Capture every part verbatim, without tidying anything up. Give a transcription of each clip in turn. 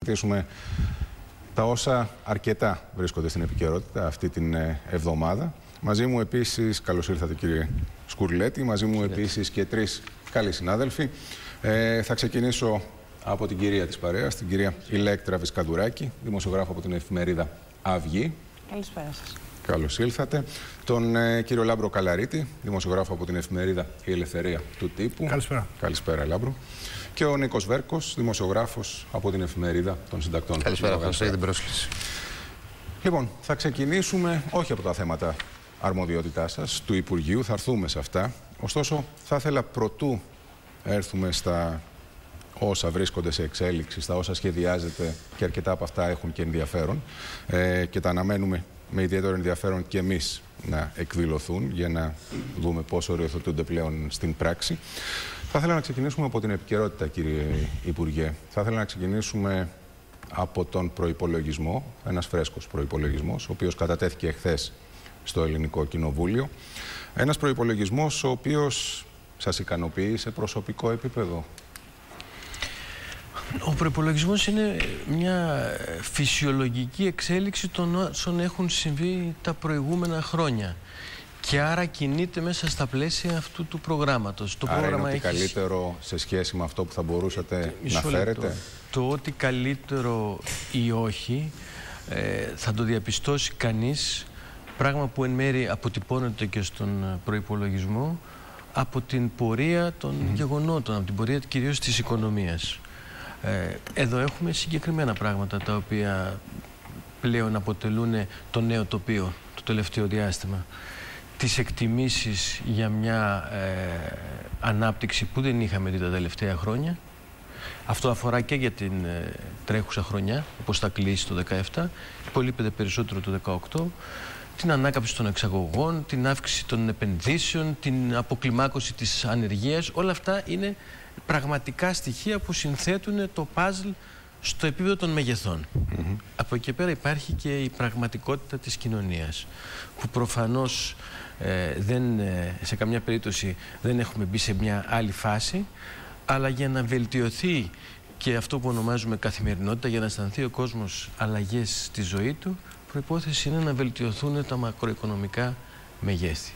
συζητήσουμε τα όσα αρκετά βρίσκονται στην επικαιρότητα αυτή την εβδομάδα. Μαζί μου επίσης, καλώς ήρθατε κύριε Σκουρλέτη, μαζί μου επίσης και τρεις καλοί συνάδελφοι. Ε, θα ξεκινήσω από την κυρία της παρέας, την κυρία Ηλέκτρα Βισκαντουράκη, δημοσιογράφο από την εφημερίδα Αυγή. Καλησπέρα σας. Καλώς ήλθατε. Τον ε, κύριο Λάμπρο Καλαρίτη, δημοσιογράφο από την εφημερίδα Η Ελευθερία του Τύπου. Καλησπέρα. Καλησπέρα, Λάμπρο. Και ο Νίκος Βέρκος, δημοσιογράφος από την εφημερίδα των Συντακτών. Καλησπέρα, ευχαριστώ για την πρόσκληση. Λοιπόν, θα ξεκινήσουμε όχι από τα θέματα αρμοδιότητάς σας, του Υπουργείου, θα έρθουμε σε αυτά. Ωστόσο, θα ήθελα πρωτού έρθουμε στα όσα βρίσκονται σε εξέλιξη, στα όσα σχεδιάζεται και αρκετά από αυτά έχουν και ενδιαφέρον ε, και τα αναμένουμε με ιδιαίτερο ενδιαφέρον και εμείς να εκδηλωθούν για να δούμε πώς οριοθετούνται πλέον στην πράξη. Θα ήθελα να ξεκινήσουμε από την επικαιρότητα, κύριε Υπουργέ. Θα ήθελα να ξεκινήσουμε από τον προϋπολογισμό, ένας φρέσκος προϋπολογισμός, ο οποίος κατατέθηκε εχθές στο Ελληνικό Κοινοβούλιο. Ένας προϋπολογισμός ο οποίος σας ικανοποιεί σε προσωπικό επίπεδο? Ο προϋπολογισμός είναι μια φυσιολογική εξέλιξη των όσων έχουν συμβεί τα προηγούμενα χρόνια. Και άρα κινείται μέσα στα πλαίσια αυτού του προγράμματος. Το άρα πρόγραμμα είναι ότι έχει... καλύτερο σε σχέση με αυτό που θα μπορούσατε να φέρετε? Το ότι καλύτερο ή όχι ε, θα το διαπιστώσει κανείς, πράγμα που εν μέρει αποτυπώνεται και στον προϋπολογισμό, από την πορεία των mm. γεγονότων, από την πορεία κυρίως της οικονομίας. Ε, εδώ έχουμε συγκεκριμένα πράγματα τα οποία πλέον αποτελούν το νέο τοπίο το τελευταίο διάστημα. Τις εκτιμήσεις για μια ε, ανάπτυξη που δεν είχαμε δει τα τελευταία χρόνια. Αυτό αφορά και για την ε, τρέχουσα χρονιά, όπως θα κλείσει το δεκαεπτά, υπολείπεται περισσότερο το δεκαοκτώ, την ανάκαμψη των εξαγωγών, την αύξηση των επενδύσεων, την αποκλιμάκωση της ανεργίας. Όλα αυτά είναι πραγματικά στοιχεία που συνθέτουν το παζλ στο επίπεδο των μεγεθών. Mm-hmm. Από εκεί πέρα υπάρχει και η πραγματικότητα της κοινωνίας, που προφανώς ε, δεν, ε, σε καμιά περίπτωση δεν έχουμε μπει σε μια άλλη φάση, αλλά για να βελτιωθεί και αυτό που ονομάζουμε καθημερινότητα, για να αισθανθεί ο κόσμος αλλαγές στη ζωή του, προϋπόθεση είναι να βελτιωθούν τα μακροοικονομικά μεγέθη.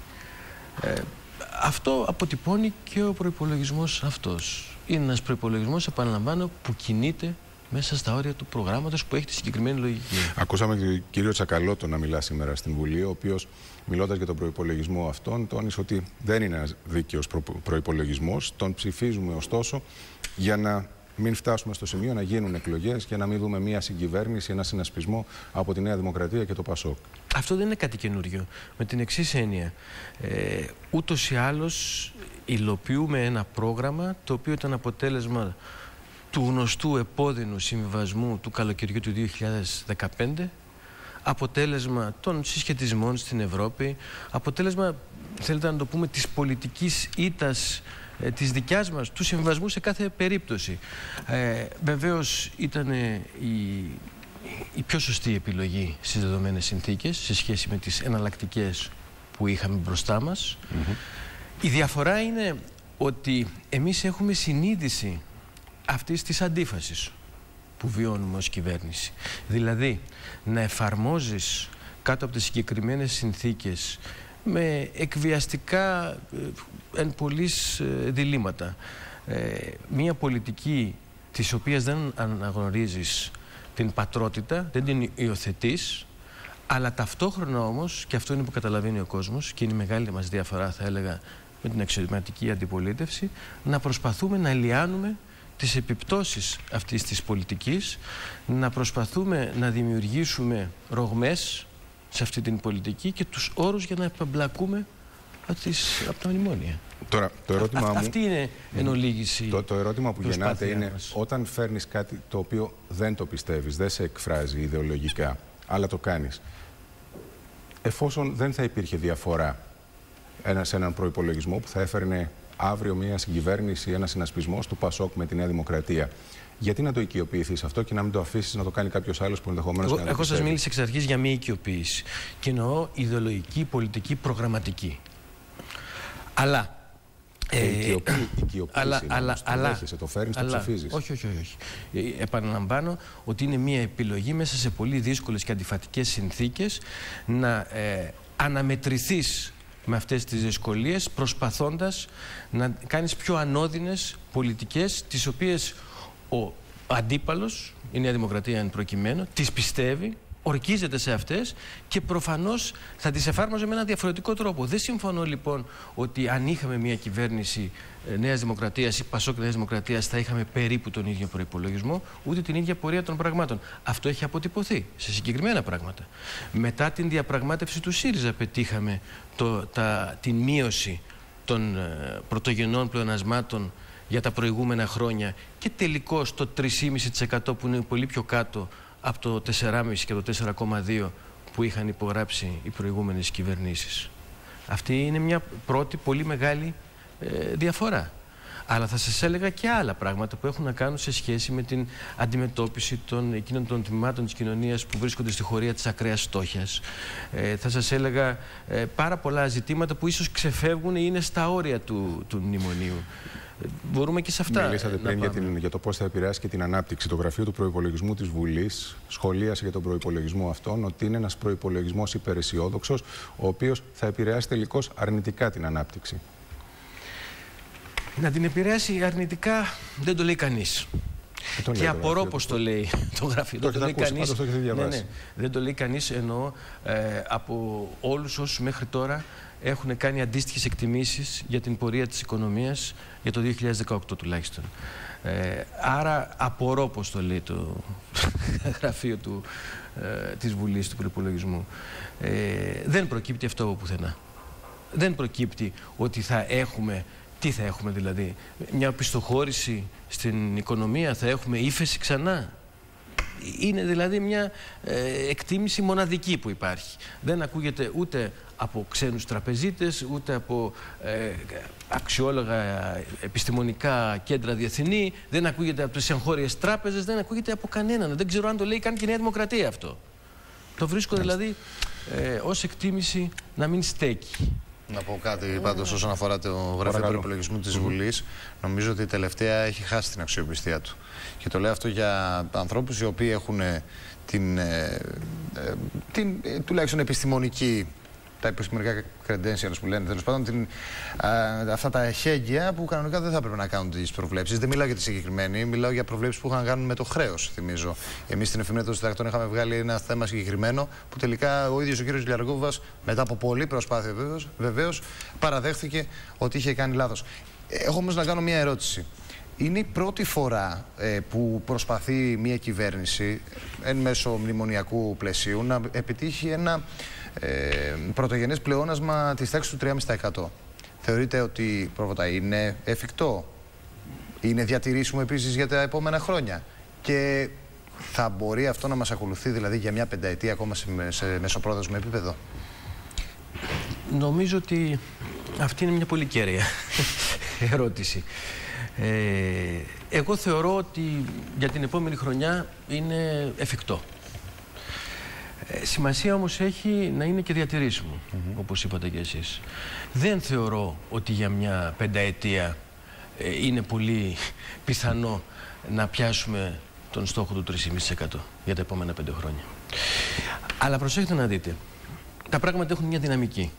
Ε, αυτό αποτυπώνει και ο προϋπολογισμός αυτός. Είναι ένας προϋπολογισμός, επαναλαμβάνω, που κινείται μέσα στα όρια του προγράμματος, που έχει τη συγκεκριμένη λογική. Ακούσαμε και τον κύριο Τσακαλώτο να μιλά σήμερα στην Βουλή, ο οποίος, μιλώντας για τον προϋπολογισμό αυτόν, τόνισε ότι δεν είναι ένας δίκαιος προ προϋπολογισμός. Τον ψηφίζουμε ωστόσο για να μην φτάσουμε στο σημείο να γίνουν εκλογές και να μην δούμε μια συγκυβέρνηση, ένα συνασπισμό από τη Νέα Δημοκρατία και το ΠΑΣΟΚ. Αυτό δεν είναι κάτι καινούριο. Με την εξής έννοια. Ε, ούτως ή άλλως υλοποιούμε ένα πρόγραμμα το οποίο ήταν αποτέλεσμα του γνωστού επώδυνου συμβιβασμού του καλοκαιριού του δύο χιλιάδες δεκαπέντε, αποτέλεσμα των συσχετισμών στην Ευρώπη, αποτέλεσμα, θέλετε να το πούμε, της πολιτικής ήττας ε, της δικιάς μας, του συμβιβασμού σε κάθε περίπτωση. Ε, βεβαίως ήταν η, η πιο σωστή επιλογή στις δεδομένες συνθήκες σε σχέση με τις εναλλακτικές που είχαμε μπροστά μας. Mm-hmm. Η διαφορά είναι ότι εμείς έχουμε συνείδηση αυτής της αντίφασης που βιώνουμε ως κυβέρνηση. Δηλαδή, να εφαρμόζεις κάτω από τις συγκεκριμένες συνθήκες με εκβιαστικά εν πολλής διλήμματα ε, μία πολιτική της οποίας δεν αναγνωρίζεις την πατρότητα, δεν την υιοθετείς, αλλά ταυτόχρονα όμως, και αυτό είναι που καταλαβαίνει ο κόσμος και είναι η μεγάλη μας διαφορά, θα έλεγα, με την αξιωματική αντιπολίτευση, να προσπαθούμε να λιάνουμε τις επιπτώσεις αυτής της πολιτικής, να προσπαθούμε να δημιουργήσουμε ρογμές σε αυτή την πολιτική και τους όρους για να επεμπλακούμε από, τις, από τα μνημόνια. Τώρα, το ερώτημα Α, μου, αυτή είναι εν ολίγηση. Το, το ερώτημα που γεννάται είναι μας. Όταν φέρνεις κάτι το οποίο δεν το πιστεύεις, δεν σε εκφράζει ιδεολογικά, αλλά το κάνεις, εφόσον δεν θα υπήρχε διαφορά ένα, σε έναν προϋπολογισμό που θα έφερνε αύριο μια συγκυβέρνηση, ένα συνασπισμός του ΠΑΣΟΚ με τη Νέα Δημοκρατία, γιατί να το οικειοποιηθείς αυτό και να μην το αφήσεις να το κάνει κάποιος άλλος που ενδεχομένως να το πιστεύει? Εγώ σας μίλησα εξ αρχής για μη οικειοποίηση. Και εννοώ ιδεολογική, πολιτική, προγραμματική. Αλλά Οικειοποίηση, το δέχεσαι, το φέρνεις, το ψηφίζεις. Όχι, όχι, όχι. Ε, επαναλαμβάνω ότι είναι μια επιλογή μέσα σε πολύ δύσκολες και αντιφατικές συνθήκες να ε, αναμετρηθείς με αυτές τις δυσκολίες, προσπαθώντας να κάνεις πιο ανώδυνες πολιτικές, τις οποίες ο αντίπαλος, η Νέα Δημοκρατία εν προκειμένου, τις πιστεύει, ορκίζεται σε αυτές και προφανώς θα τις εφάρμοζε με ένα διαφορετικό τρόπο. Δεν συμφωνώ λοιπόν ότι αν είχαμε μια κυβέρνηση Νέας Δημοκρατίας ή Πασόκ Νέας Δημοκρατίας θα είχαμε περίπου τον ίδιο προϋπολογισμό, ούτε την ίδια πορεία των πραγμάτων. Αυτό έχει αποτυπωθεί σε συγκεκριμένα πράγματα. Μετά την διαπραγμάτευση του ΣΥΡΙΖΑ πετύχαμε το, τα, την μείωση των ε, πρωτογενών πλεονασμάτων για τα προηγούμενα χρόνια και τελικώς το τρία κόμμα πέντε τοις εκατό που είναι πολύ πιο κάτω από το τέσσερα κόμμα πέντε και το τέσσερα κόμμα δύο που είχαν υπογράψει οι προηγούμενες κυβερνήσεις. Αυτή είναι μια πρώτη πολύ μεγάλη ε, διαφορά. Αλλά θα σας έλεγα και άλλα πράγματα που έχουν να κάνουν σε σχέση με την αντιμετώπιση των εκείνων των τμήματων της κοινωνίας που βρίσκονται στη χωρία της ακραίας φτώχειας. Ε, θα σας έλεγα ε, πάρα πολλά ζητήματα που ίσως ξεφεύγουν ή είναι στα όρια του, του μνημονίου. Μπορούμε και σε αυτά. Μιλήσατε πριν για, την, για το πώς θα επηρεάσει και την ανάπτυξη. Το Γραφείο του Προϋπολογισμού της Βουλής σχολίασε για τον προϋπολογισμό αυτόν ότι είναι ένας προϋπολογισμός υπεραισιόδοξος, ο οποίος θα επηρεάσει τελικώς αρνητικά την ανάπτυξη. Να την επηρεάσει αρνητικά δεν το λέει κανείς. Το και απορώ πως το λέει το γραφείο. Το, το, το λέει κανείς. Το ναι, ναι, δεν το λέει κανείς, εννοώ ε, από όλους όσους μέχρι τώρα έχουν κάνει αντίστοιχες εκτιμήσεις για την πορεία της οικονομίας για το δύο χιλιάδες δεκαοκτώ τουλάχιστον. Ε, άρα απορώ πως το λέει το γραφείο του, ε, της Βουλής του Προϋπολογισμού. Ε, δεν προκύπτει αυτό από πουθενά. Δεν προκύπτει ότι θα έχουμε, τι θα έχουμε δηλαδή, μια πιστοχώρηση στην οικονομία, θα έχουμε ύφεση ξανά. Είναι δηλαδή μια ε, εκτίμηση μοναδική που υπάρχει. Δεν ακούγεται ούτε από ξένους τραπεζίτες, ούτε από ε, αξιόλογα επιστημονικά κέντρα διεθνή, δεν ακούγεται από τις εγχώριες τράπεζες, δεν ακούγεται από κανέναν. Δεν ξέρω αν το λέει καν και η Νέα Δημοκρατία αυτό. Το βρίσκω δηλαδή ε, ως εκτίμηση να μην στέκει. Να πω κάτι πάντως όσον αφορά το Γραφείο Προϋπολογισμού της Βουλής. Νομίζω ότι η τελευταία έχει χάσει την αξιοπιστία του. Και το λέω αυτό για ανθρώπους οι οποίοι έχουν την, ε, ε, την ε, τουλάχιστον επιστημονική, τα επιστημονικά credentials που λένε, τέλος πάντων, την, α, αυτά τα εχέγγυα που κανονικά δεν θα έπρεπε να κάνουν τις προβλέψεις. Δεν μιλάω για τη συγκεκριμένη, μιλάω για προβλέψεις που είχαν να κάνουν με το χρέος, θυμίζω. Εμείς στην Εφημερίδα των Συντακτών είχαμε βγάλει ένα θέμα συγκεκριμένο που τελικά ο ίδιος ο κύριος Λιαργόβας, μετά από πολλή προσπάθεια βεβαίως, βεβαίως παραδέχθηκε ότι είχε κάνει λάθος. Έχω όμως να κάνω μια ερώτηση. Είναι η πρώτη φορά ε, που προσπαθεί μια κυβέρνηση εν μέσω μνημονιακού πλαισίου να επιτύχει ένα Ε, πρωτογενές πλεόνασμα της τάξης του τρία κόμμα πέντε τοις εκατό. Θεωρείτε ότι πρώτα είναι εφικτό, είναι διατηρήσιμο επίσης για τα επόμενα χρόνια και θα μπορεί αυτό να μας ακολουθεί δηλαδή για μια πενταετία ακόμα σε, σε μεσοπρόθεσμο επίπεδο? Νομίζω ότι αυτή είναι μια πολύ κέρια ερώτηση. Ε, εγώ θεωρώ ότι για την επόμενη χρονιά είναι εφικτό. Ε, σημασία όμως έχει να είναι και διατηρήσιμο, mm-hmm. όπως είπατε και εσείς. Δεν θεωρώ ότι για μια πενταετία ε, είναι πολύ πιθανό να πιάσουμε τον στόχο του τρία κόμμα πέντε τοις εκατό για τα επόμενα πέντε χρόνια. Αλλά προσέχετε να δείτε, τα πράγματα έχουν μια δυναμική.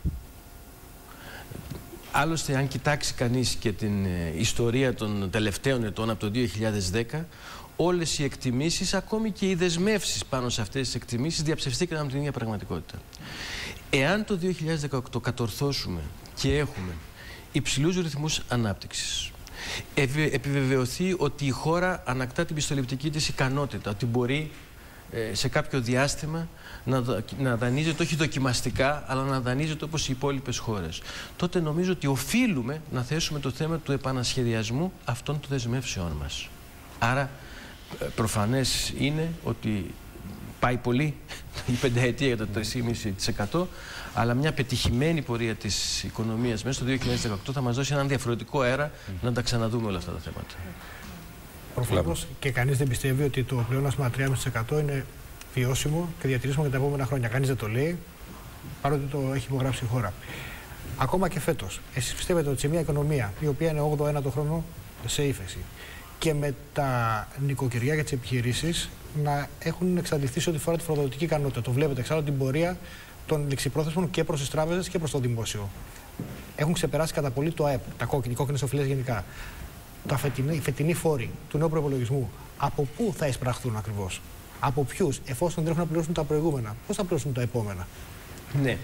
Άλλωστε, αν κοιτάξει κανείς και την ε, ιστορία των τελευταίων ετών από το δύο χιλιάδες δέκα, όλες οι εκτιμήσεις, ακόμη και οι δεσμεύσεις πάνω σε αυτές τις εκτιμήσεις διαψευστήκαν από την ίδια πραγματικότητα. Εάν το δύο χιλιάδες δεκαοκτώ κατορθώσουμε και έχουμε υψηλούς ρυθμούς ανάπτυξης, επιβεβαιωθεί ότι η χώρα ανακτά την πιστοληπτική της ικανότητα, ότι μπορεί ε, σε κάποιο διάστημα να, να δανείζεται όχι δοκιμαστικά, αλλά να δανείζεται όπως οι υπόλοιπες χώρες, τότε νομίζω ότι οφείλουμε να θέσουμε το θέμα του επανασχεδιασμού αυτών των δεσμεύσεών μας. Άρα, προφανές είναι ότι πάει πολύ η πενταετία για το τρία κόμμα πέντε τοις εκατό, αλλά μια πετυχημένη πορεία της οικονομίας μέσα στο δύο χιλιάδες δεκαοκτώ θα μας δώσει έναν διαφορετικό αέρα mm. να τα ξαναδούμε όλα αυτά τα θέματα. Προφανώς και κανείς δεν πιστεύει ότι το πλεόνασμα τρία κόμμα πέντε τοις εκατό είναι βιώσιμο και διατηρήσιμο για τα επόμενα χρόνια. Κανείς δεν το λέει, παρότι το έχει υπογράψει η χώρα. ακόμα και φέτος, εσείς πιστεύετε ότι σε μια οικονομία η οποία είναι όγδοο ένατο χρόνο σε ύφεση και με τα νοικοκυριά και τις επιχειρήσεις να έχουν εξαντληθεί σε ό,τι φορά τη φοροδοτική ικανότητα? Το βλέπετε εξάλλου την πορεία των ληξιπρόθεσμων και προς τις τράπεζες και προς το δημόσιο. Έχουν ξεπεράσει κατά πολύ το ΑΕΠ, τα κόκκινη, κόκκινες οφειλές γενικά. Τα φετινή, οι φετινοί φόροι του νέου προϋπολογισμού, από πού θα εισπραχθούν ακριβώς? Από ποιους, εφόσον δεν έχουν να πληρώσουν τα προηγούμενα? Πώς θα πληρώσουν τα επόμενα? Ναι.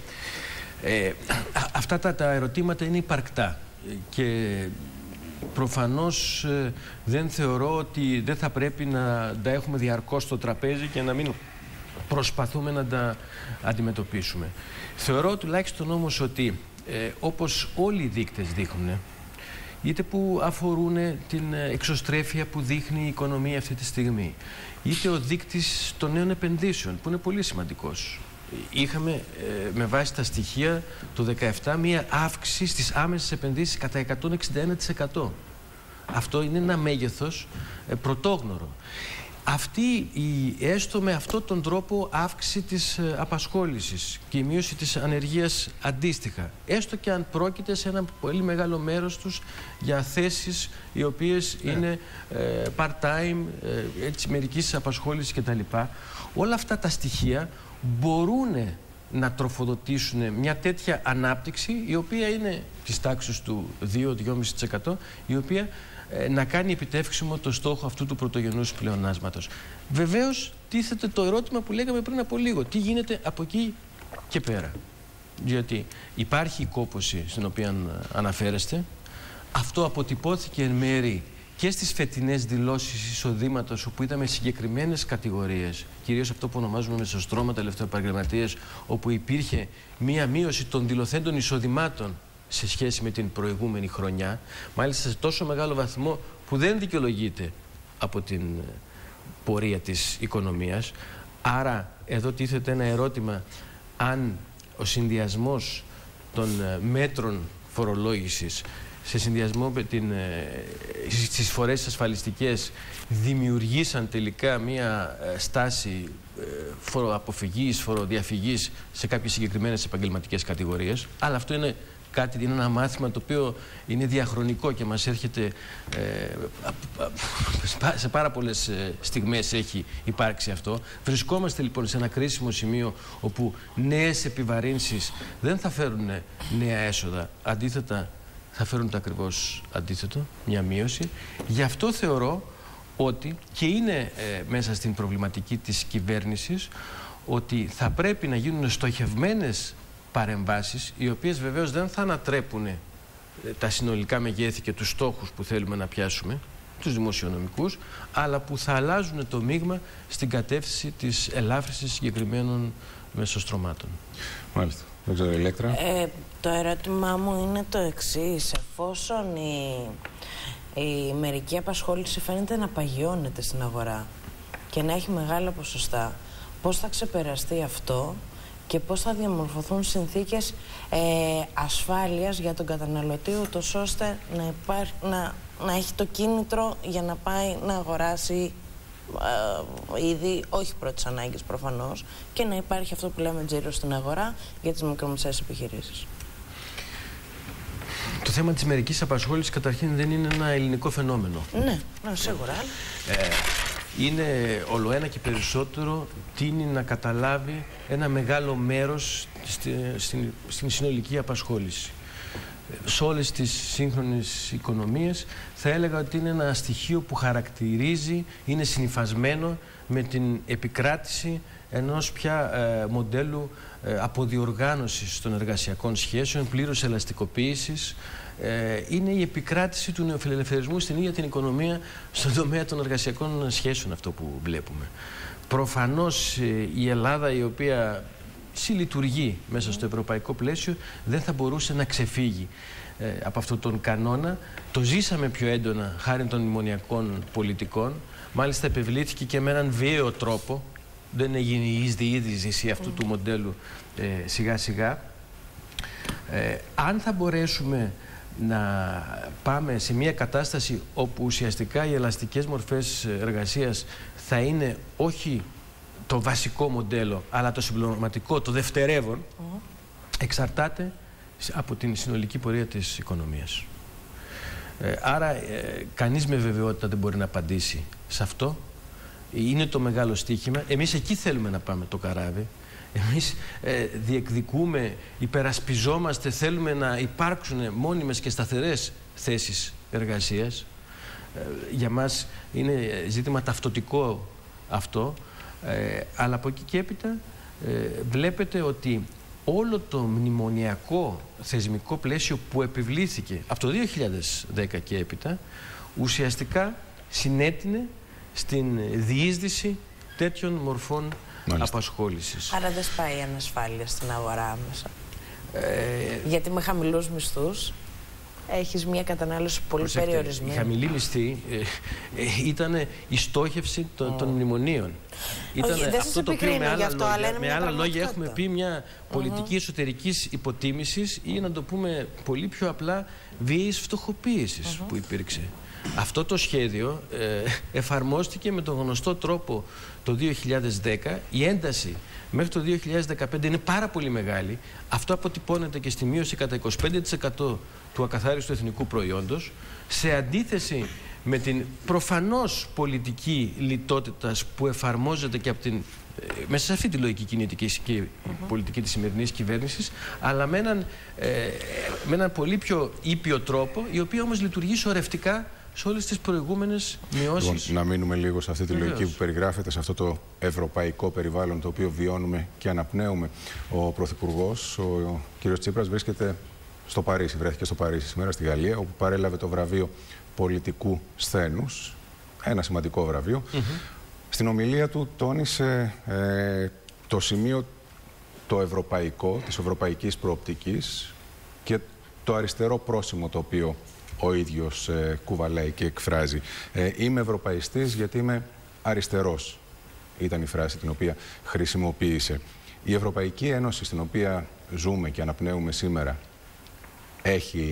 Ε, αυτά τα, τα ερωτήματα είναι υπαρκτά και προφανώς ε, δεν θεωρώ ότι δεν θα πρέπει να τα έχουμε διαρκώς στο τραπέζι και να μην προσπαθούμε να τα αντιμετωπίσουμε. Θεωρώ τουλάχιστον όμως ότι ε, όπως όλοι οι δείκτες δείχνουν, είτε που αφορούν την εξωστρέφεια που δείχνει η οικονομία αυτή τη στιγμή, είτε ο δείκτης των νέων επενδύσεων, που είναι πολύ σημαντικός. Είχαμε ε, με βάση τα στοιχεία του δεκαεπτά μία αύξηση στις άμεσες επενδύσεις κατά εκατόν εξήντα ένα τοις εκατό. Αυτό είναι ένα μέγεθος ε, πρωτόγνωρο. Αυτή η, έστω με αυτόν τον τρόπο, αύξηση της ε, απασχόλησης και η μείωση της ανεργίας αντίστοιχα, έστω και αν πρόκειται σε ένα πολύ μεγάλο μέρος τους για θέσεις οι οποίες yeah. είναι ε, part-time, ε, έτσι, μερικής απασχόλησης κτλ. Όλα αυτά τα στοιχεία μπορούν να τροφοδοτήσουν μια τέτοια ανάπτυξη, η οποία είναι της τάξης του δύο με δύο κόμμα πέντε τοις εκατό, η οποία ε, να κάνει επιτεύξιμο το στόχο αυτού του πρωτογενούς πλεονάσματος. Βεβαίως, τίθεται το ερώτημα που λέγαμε πριν από λίγο. Τι γίνεται από εκεί και πέρα? Διότι υπάρχει η κόπωση στην οποία αναφέρεστε. Αυτό αποτυπώθηκε εν μέρη και στις φετινές δηλώσεις εισοδήματος, όπου είδαμε συγκεκριμένες κατηγορίες, κυρίως αυτό που ονομάζουμε μεσοστρώματα, ελευθεροεπαγγελματίες, όπου υπήρχε μία μείωση των δηλωθέντων εισοδημάτων σε σχέση με την προηγούμενη χρονιά, μάλιστα σε τόσο μεγάλο βαθμό που δεν δικαιολογείται από την πορεία της οικονομίας. Άρα εδώ τίθεται ένα ερώτημα αν ο συνδυασμός των μέτρων φορολόγησης σε συνδυασμό με την, στις φορές ασφαλιστικές δημιουργήσαν τελικά μία στάση φοροαποφυγής, φοροδιαφυγής σε κάποιες συγκεκριμένες επαγγελματικές κατηγορίες. Αλλά αυτό είναι κάτι, είναι ένα μάθημα το οποίο είναι διαχρονικό και μας έρχεται ε, σε πάρα πολλές στιγμές έχει υπάρξει αυτό. Βρισκόμαστε λοιπόν σε ένα κρίσιμο σημείο όπου νέες επιβαρύνσεις δεν θα φέρουν νέα έσοδα, αντίθετα θα φέρουν το ακριβώς αντίθετο, μια μείωση. Γι' αυτό θεωρώ ότι και είναι ε, μέσα στην προβληματική της κυβέρνησης ότι θα πρέπει να γίνουν στοχευμένες παρεμβάσεις, οι οποίες βεβαίως δεν θα ανατρέπουν ε, τα συνολικά μεγέθη και τους στόχους που θέλουμε να πιάσουμε, τους δημοσιονομικούς, αλλά που θα αλλάζουν το μείγμα στην κατεύθυνση της ελάφρυνσης συγκεκριμένων μεσοστρωμάτων. Μάλιστα. Δεν ξέρω, Ηλέκτρα. Ε, το ερώτημά μου είναι το εξής. Εφόσον η, η μερική απασχόληση φαίνεται να παγιώνεται στην αγορά και να έχει μεγάλα ποσοστά, πώς θα ξεπεραστεί αυτό και πώς θα διαμορφωθούν συνθήκες ε, ασφάλειας για τον καταναλωτή, ούτως ώστε να, υπάρχει, να, να έχει το κίνητρο για να πάει να αγοράσει ε, ήδη, όχι πρώτης ανάγκης προφανώς, και να υπάρχει αυτό που λέμε τζίρο στην αγορά για τις μικρομεσαίες επιχειρήσεις. Το θέμα της μερικής απασχόλησης καταρχήν δεν είναι ένα ελληνικό φαινόμενο. Ναι, ναι, σίγουρα. Ε, είναι ολοένα και περισσότερο τείνει να καταλάβει ένα μεγάλο μέρος στη, στην, στην συνολική απασχόληση. Σε όλες τις σύγχρονες οικονομίες θα έλεγα ότι είναι ένα στοιχείο που χαρακτηρίζει, είναι συνυφασμένο με την επικράτηση ενός πια ε, μοντέλου ε, αποδιοργάνωσης των εργασιακών σχέσεων, πλήρους ελαστικοποίησης. Ε, είναι η επικράτηση του νεοφιλελευθερισμού στην ίδια την οικονομία, στον τομέα των εργασιακών σχέσεων, αυτό που βλέπουμε. Προφανώς ε, η Ελλάδα, η οποία συλλειτουργεί μέσα στο ευρωπαϊκό πλαίσιο, δεν θα μπορούσε να ξεφύγει ε, από αυτόν τον κανόνα. Το ζήσαμε πιο έντονα χάρη των μνημονιακών πολιτικών. Μάλιστα επευλήθηκε και με έναν βίαιο τρόπο. Δεν έγινε η εισδιείδηση αυτού του μοντέλου ε, σιγά σιγά. Ε, αν θα μπορέσουμε να πάμε σε μια κατάσταση όπου ουσιαστικά οι ελαστικές μορφές εργασίας θα είναι όχι το βασικό μοντέλο, αλλά το συμπληρωματικό, το δευτερεύον, mm. εξαρτάται από την συνολική πορεία της οικονομίας. Ε, άρα ε, κανείς με βεβαιότητα δεν μπορεί να απαντήσει σε αυτό. Είναι το μεγάλο στοίχημα. Εμείς εκεί θέλουμε να πάμε το καράβι. Εμείς ε, διεκδικούμε, υπερασπιζόμαστε, θέλουμε να υπάρξουν μόνιμες και σταθερές θέσεις εργασίας. Ε, για μας είναι ζήτημα ταυτοτικό αυτό, ε, αλλά από εκεί και έπειτα ε, βλέπετε ότι όλο το μνημονιακό θεσμικό πλαίσιο που επιβλήθηκε από το δύο χιλιάδες δέκα και έπειτα ουσιαστικά συνέτεινε στην διείσδυση τέτοιων μορφών Μάλιστα. απασχόλησης. Άρα δεν σπάει η ανασφάλεια στην αγορά άμεσα. Ε... Γιατί με χαμηλούς μισθούς έχεις μια κατανάλωση πολύ Προσέξτε, περιορισμένη. Η χαμηλή μισθή ε, ε, ήταν η στόχευση των, oh. των μνημονίων. Ήταν Όχι, αυτό το οποίο με άλλα αυτό, λόγια, με άλλα λόγια έχουμε πει μια πολιτική uh-huh. εσωτερικής υποτίμησης ή να το πούμε πολύ πιο απλά βίαιης φτωχοποίησης uh-huh. που υπήρξε. Αυτό το σχέδιο ε, εφαρμόστηκε με τον γνωστό τρόπο το δύο χιλιάδες δέκα. Η ένταση μέχρι το δύο χιλιάδες δεκαπέντε είναι πάρα πολύ μεγάλη. Αυτό αποτυπώνεται και στη μείωση κατά είκοσι πέντε τοις εκατό του ακαθάριστου εθνικού προϊόντος, σε αντίθεση με την προφανώς πολιτική λιτότητας που εφαρμόζεται και από την, ε, μέσα σε αυτή τη λογική κινητική και mm-hmm. πολιτική της σημερινής κυβέρνησης, αλλά με έναν, ε, με έναν πολύ πιο ήπιο τρόπο, η οποία όμως λειτουργεί σωρευτικά σε όλες τις προηγούμενες μειώσεις. Λοιπόν, να μείνουμε λίγο σε αυτή τη Βεβαίως. λογική που περιγράφεται, σε αυτό το ευρωπαϊκό περιβάλλον το οποίο βιώνουμε και αναπνέουμε. Ο Πρωθυπουργός, ο κ. Τσίπρας, βρίσκεται στο Παρίσι, βρέθηκε στο Παρίσι σήμερα, στη Γαλλία, όπου παρέλαβε το βραβείο πολιτικού σθένους, ένα σημαντικό βραβείο. Mm-hmm. Στην ομιλία του τόνισε ε, το σημείο το ευρωπαϊκό, της ευρωπαϊκής προοπτικής και το αριστερό πρόσημο το οποίο ο ίδιος ε, κουβαλάει και εκφράζει. Ε, είμαι ευρωπαϊστής γιατί είμαι αριστερός, ήταν η φράση την οποία χρησιμοποίησε. Η Ευρωπαϊκή Ένωση στην οποία ζούμε και αναπνέουμε σήμερα έχει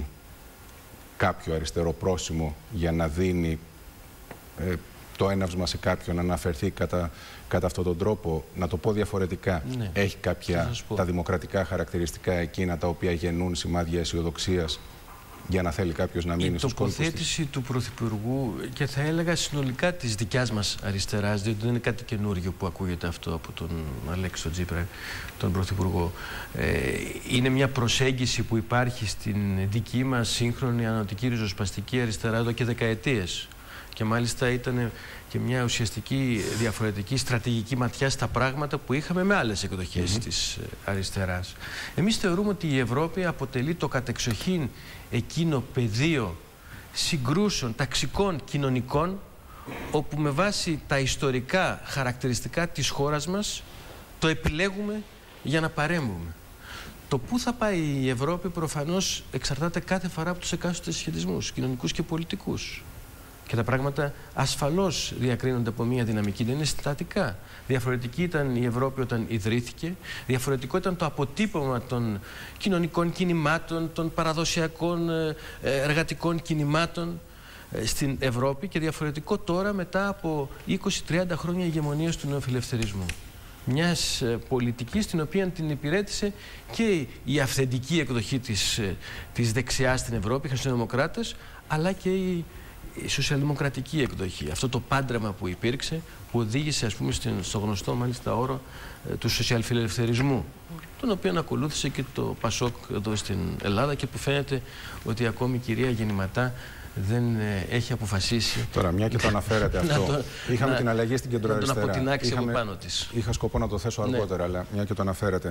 κάποιο αριστερό πρόσημο για να δίνει ε, το έναυσμα σε κάποιον να αναφερθεί κατά, κατά αυτόν τον τρόπο. Να το πω διαφορετικά, ναι, έχει κάποια τα δημοκρατικά χαρακτηριστικά εκείνα τα οποία γεννούν σημάδια αισιοδοξίας για να θέλει κάποιος να μείνει στους κόλπους της. Η τοποθέτηση του Πρωθυπουργού και θα έλεγα συνολικά της δικιάς μας αριστεράς, διότι δεν είναι κάτι καινούργιο που ακούγεται αυτό από τον Αλέξη τον Τσίπρα, τον Πρωθυπουργό. Ε, είναι μια προσέγγιση που υπάρχει στην δική μας σύγχρονη ανωτική ριζοσπαστική αριστερά εδώ και δεκαετίες. Και μάλιστα ήταν και μια ουσιαστική διαφορετική στρατηγική ματιά στα πράγματα που είχαμε με άλλες εκδοχές mm-hmm. της αριστεράς. Εμείς θεωρούμε ότι η Ευρώπη αποτελεί το κατεξοχήν εκείνο πεδίο συγκρούσεων ταξικών κοινωνικών, όπου με βάση τα ιστορικά χαρακτηριστικά της χώρας μας το επιλέγουμε για να παρέμβουμε. Το πού θα πάει η Ευρώπη προφανώς εξαρτάται κάθε φορά από τους εκάστοτες σχετισμούς κοινωνικούς και πολιτικούς. Και τα πράγματα ασφαλώς διακρίνονται από μια δυναμική, δεν είναι στατικά. Διαφορετική ήταν η Ευρώπη όταν ιδρύθηκε, διαφορετικό ήταν το αποτύπωμα των κοινωνικών κινημάτων, των παραδοσιακών εργατικών κινημάτων στην Ευρώπη και διαφορετικό τώρα μετά από είκοσι με τριάντα χρόνια ηγεμονίας του νεοφιλελευθερισμού. Μιας πολιτικής την οποία την υπηρέτησε και η αυθεντική εκδοχή της, της δεξιάς στην Ευρώπη, οι χριστιανοδημοκράτες, αλλά και η η σοσιαλδημοκρατική εκδοχή, αυτό το πάντρεμα που υπήρξε, που οδήγησε ας πούμε στο γνωστό μάλιστα όρο ε, του σοσιαλφιλελευθερισμού, τον οποίο ακολούθησε και το Πασόκ εδώ στην Ελλάδα και που φαίνεται ότι ακόμη η κυρία Γεννηματά δεν ε, έχει αποφασίσει. Τώρα, μια και το αναφέρατε αυτό. το, Είχαμε να, την αλλαγή στην κεντροαριστερά. Να τον αποτινάξει από πάνω της. Είχα σκοπό να το θέσω αργότερα, ναι. αλλά μια και το αναφέρατε.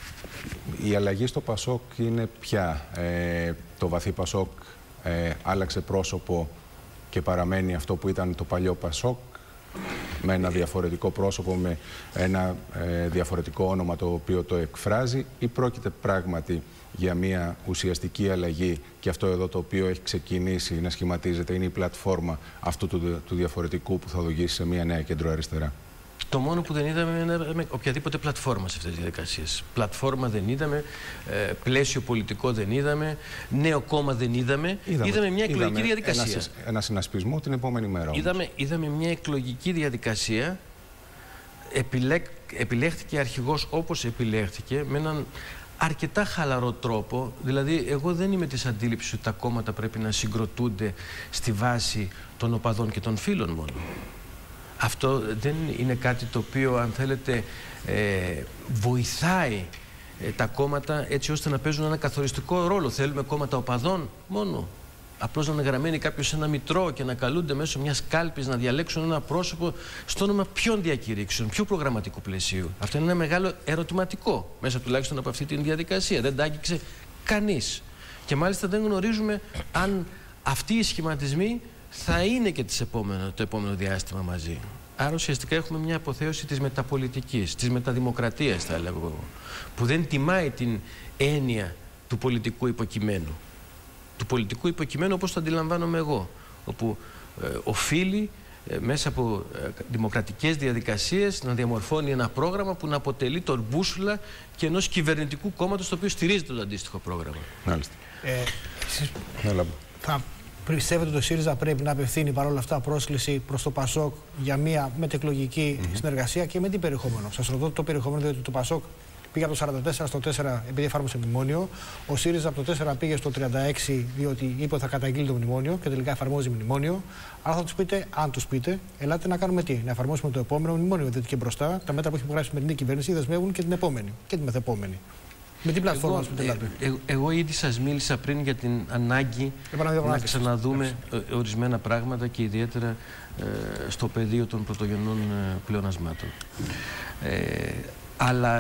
Η αλλαγή στο Πασόκ είναι πια. Ε, το βαθύ Πασόκ ε, άλλαξε πρόσωπο και παραμένει αυτό που ήταν το παλιό Πασόκ, με ένα διαφορετικό πρόσωπο, με ένα ε, διαφορετικό όνομα το οποίο το εκφράζει, ή πρόκειται πράγματι για μια ουσιαστική αλλαγή και αυτό εδώ το οποίο έχει ξεκινήσει να σχηματίζεται είναι η πλατφόρμα αυτού του, του διαφορετικού που θα οδηγήσει σε μια νέα κεντροαριστερά? Το μόνο που δεν είδαμε είναι οποιαδήποτε πλατφόρμα σε αυτές τις διαδικασίες. Πλατφόρμα δεν είδαμε, ε, πλαίσιο πολιτικό δεν είδαμε, νέο κόμμα δεν είδαμε. Είδαμε, είδαμε μια εκλογική είδαμε διαδικασία. Ένα, ένα συνασπισμό την επόμενη μέρα όμως. Είδαμε, είδαμε μια εκλογική διαδικασία. Επιλέκ, επιλέχθηκε αρχηγός όπως επιλέχθηκε, με έναν αρκετά χαλαρό τρόπο. Δηλαδή, εγώ δεν είμαι της αντίληψης ότι τα κόμματα πρέπει να συγκροτούνται στη βάση των οπαδών και των φίλων μόνο. Αυτό δεν είναι κάτι το οποίο, αν θέλετε, ε, βοηθάει ε, τα κόμματα έτσι ώστε να παίζουν ένα καθοριστικό ρόλο. Θέλουμε κόμματα οπαδών μόνο. Απλώς να είναι γραμμένοι κάποιος σε ένα μητρό και να καλούνται μέσω μιας κάλπης να διαλέξουν ένα πρόσωπο στο όνομα ποιων διακηρύξεων, ποιου προγραμματικού πλαισίου. Αυτό είναι ένα μεγάλο ερωτηματικό μέσα τουλάχιστον από αυτή τη διαδικασία. Δεν τα άγγιξε κανείς. Και μάλιστα δεν γνωρίζουμε αν αυτοί οι σχηματισμοί θα είναι και τις επόμενο, το επόμενο διάστημα μαζί. Άρα ουσιαστικά έχουμε μια αποθέωση της μεταπολιτικής, της μεταδημοκρατίας θα έλεγα εγώ, που δεν τιμάει την έννοια του πολιτικού υποκειμένου. Του πολιτικού υποκειμένου όπως το αντιλαμβάνομαι εγώ, όπου ε, οφείλει ε, μέσα από ε, δημοκρατικές διαδικασίες να διαμορφώνει ένα πρόγραμμα που να αποτελεί τον μπούσουλα και ενός κυβερνητικού κόμματος το οποίο στηρίζεται το αντίστοιχο πρόγραμμα. Μάλιστα. Ε, εσείς Έλα. θα πιστεύετε ότι το ΣΥΡΙΖΑ πρέπει να απευθύνει παρόλα αυτά πρόσκληση προς το ΠΑΣΟΚ για μια μετεκλογική mm-hmm. συνεργασία και με τι περιεχόμενο? Σας ρωτώ το περιεχόμενο, διότι το ΠΑΣΟΚ πήγε από το σαράντα τέσσερα στο τέσσερα επειδή εφάρμοσε μνημόνιο. Ο ΣΥΡΙΖΑ από το τέσσερα πήγε στο τριάντα έξι διότι είπε ότι θα καταγγείλει το μνημόνιο και τελικά εφαρμόζει μνημόνιο. Άρα θα τους πείτε, αν τους πείτε, ελάτε να κάνουμε τι? Να εφαρμόσουμε το επόμενο μνημόνιο. Διότι και μπροστά τα μέτρα που έχει υπογράψει η σημερινή κυβέρνηση δεσμεύουν και την επόμενη και την μεθεπόμενη. Με την πλατφόρμα εγώ, σου πείτε. Ε, ε, εγώ ήδη σας μίλησα πριν για την ανάγκη να ξαναδούμε ε, ορισμένα πράγματα και ιδιαίτερα ε, στο πεδίο των πρωτογενών ε, πλεονασμάτων. Ε, αλλά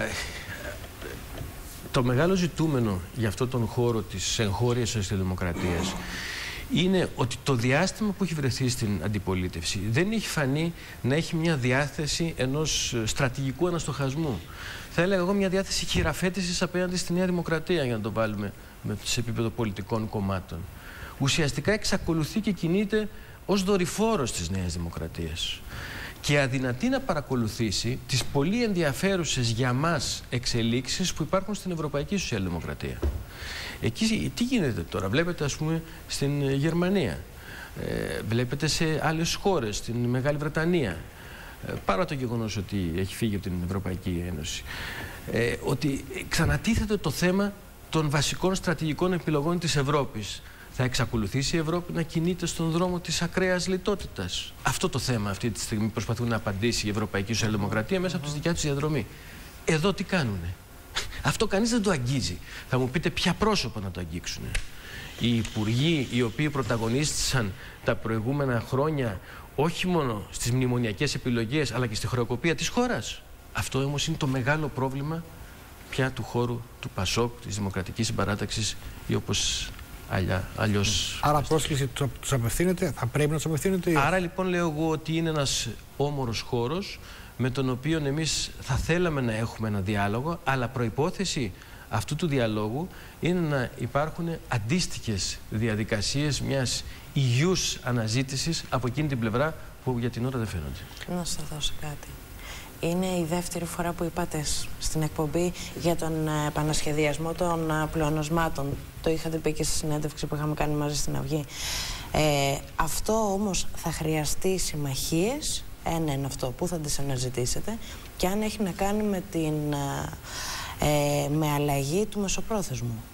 το μεγάλο ζητούμενο για αυτόν τον χώρο της εγχώριας σοσιαλδημοκρατίας είναι ότι το διάστημα που έχει βρεθεί στην αντιπολίτευση δεν έχει φανεί να έχει μια διάθεση ενός στρατηγικού αναστοχασμού. Θα έλεγα εγώ μια διάθεση χειραφέτησης απέναντι στη Νέα Δημοκρατία, για να το βάλουμε σε επίπεδο πολιτικών κομμάτων. Ουσιαστικά εξακολουθεί και κινείται ως δορυφόρος της Νέας Δημοκρατίας και αδυνατεί να παρακολουθήσει τις πολύ ενδιαφέρουσες για μας εξελίξεις που υπάρχουν στην Ευρωπαϊκή Σοσιαλδημοκρατία. Εκεί τι γίνεται τώρα? Βλέπετε ας πούμε στην Γερμανία, ε, βλέπετε σε άλλες χώρες, στην Μεγάλη Βρετανία, ε, παρά το γεγονός ότι έχει φύγει από την Ευρωπαϊκή Ένωση, ε, ότι ξανατίθεται το θέμα των βασικών στρατηγικών επιλογών της Ευρώπης. Θα εξακολουθήσει η Ευρώπη να κινείται στον δρόμο της ακραίας λιτότητας? Αυτό το θέμα αυτή τη στιγμή προσπαθούν να απαντήσει η Ευρωπαϊκή Σοσιαλδημοκρατία μέσα από τη δικιά τους διαδρομή. Εδώ τι κάνουνε? Αυτό κανείς δεν το αγγίζει. Θα μου πείτε ποια πρόσωπα να το αγγίξουν? Οι υπουργοί οι οποίοι πρωταγωνίστησαν τα προηγούμενα χρόνια όχι μόνο στις μνημονιακές επιλογές αλλά και στη χρεοκοπία της χώρας. Αυτό όμως είναι το μεγάλο πρόβλημα πια του χώρου του ΠΑΣΟΚ, της Δημοκρατικής Συμπαράταξης ή όπως αλλιά, αλλιώς. Άρα πρόσκληση τους απευθύνεται, θα πρέπει να τους απευθύνεται? Άρα λοιπόν λέω εγώ ότι είναι ένας όμορος χώρος με τον οποίο εμείς θα θέλαμε να έχουμε ένα διάλογο, αλλά προϋπόθεση αυτού του διαλόγου είναι να υπάρχουν αντίστοιχες διαδικασίες μιας υγιούς αναζήτησης από εκείνη την πλευρά που για την ώρα δεν φαίνονται. Να σταθώ σε κάτι. Είναι η δεύτερη φορά που είπατε στην εκπομπή για τον επανασχεδιασμό των πλεονασμάτων. Το είχατε πει και στη συνέντευξη που είχαμε κάνει μαζί στην Αυγή. Ε, αυτό όμως θα χρειαστεί συμμαχίες. Ένα είναι αυτό που θα τις αναζητήσετε και αν έχει να κάνει με την ε, με αλλαγή του μεσοπρόθεσμου.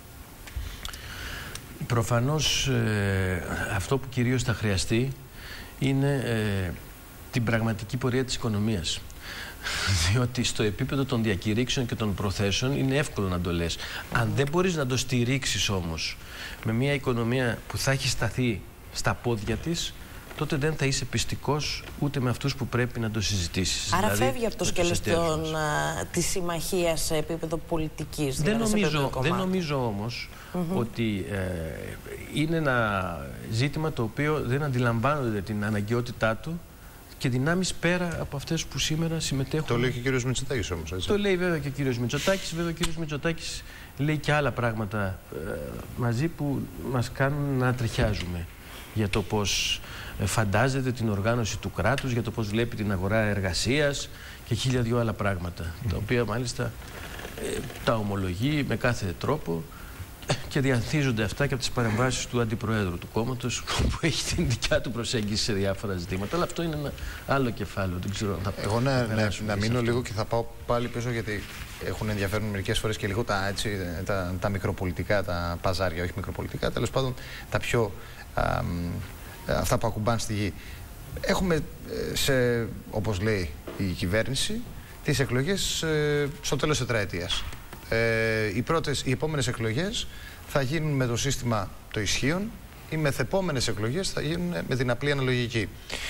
Προφανώς ε, αυτό που κυρίως θα χρειαστεί είναι ε, την πραγματική πορεία της οικονομίας. Διότι στο επίπεδο των διακηρύξεων και των προθέσεων είναι εύκολο να το λες. Αν δεν μπορείς να το στηρίξεις όμως με μια οικονομία που θα έχει σταθεί στα πόδια της, τότε δεν θα είσαι πιστικός ούτε με αυτούς που πρέπει να το συζητήσεις. Άρα δηλαδή, φεύγει από το σκέλος της συμμαχίας σε επίπεδο πολιτικής. Δεν, δηλαδή νομίζω, δεν νομίζω όμως mm-hmm. ότι ε, είναι ένα ζήτημα το οποίο δεν αντιλαμβάνονται την αναγκαιότητά του και δυνάμεις πέρα από αυτές που σήμερα συμμετέχουν. Το λέει και ο κύριος Μητσοτάκης όμως, έτσι. Το λέει βέβαια και ο κύριος Μητσοτάκης. Βέβαια ο κύριος Μητσοτάκης λέει και άλλα πράγματα ε, μαζί που μας κάνουν να τριχιάζουμε για το πώς φαντάζεται την οργάνωση του κράτους, για το πώς βλέπει την αγορά εργασίας και χίλια δυο άλλα πράγματα, mm. τα οποία μάλιστα ε, τα ομολογεί με κάθε τρόπο και διαθίζονται αυτά και από τις παρεμβάσεις του Αντιπροέδρου του κόμματος που έχει την δικιά του προσέγγιση σε διάφορα ζητήματα. Αλλά αυτό είναι ένα άλλο κεφάλαιο. Δεν ξέρω αν θα Εγώ να, να, να μείνω λίγο και θα πάω πάλι πίσω γιατί έχουν ενδιαφέρον μερικές φορές και λίγο τα, έτσι, τα, τα μικροπολιτικά, τα παζάρια, όχι μικροπολιτικά, τέλος πάντων τα πιο, α, αυτά που ακουμπάνε στη γη. Έχουμε, σε, όπως λέει η κυβέρνηση, τις εκλογές ε, στο τέλος τετραετίας. Ε, οι, πρώτες, οι επόμενες εκλογές θα γίνουν με το σύστημα το ισχύον, οι μεθεπόμενες εκλογές θα γίνουν με την απλή αναλογική.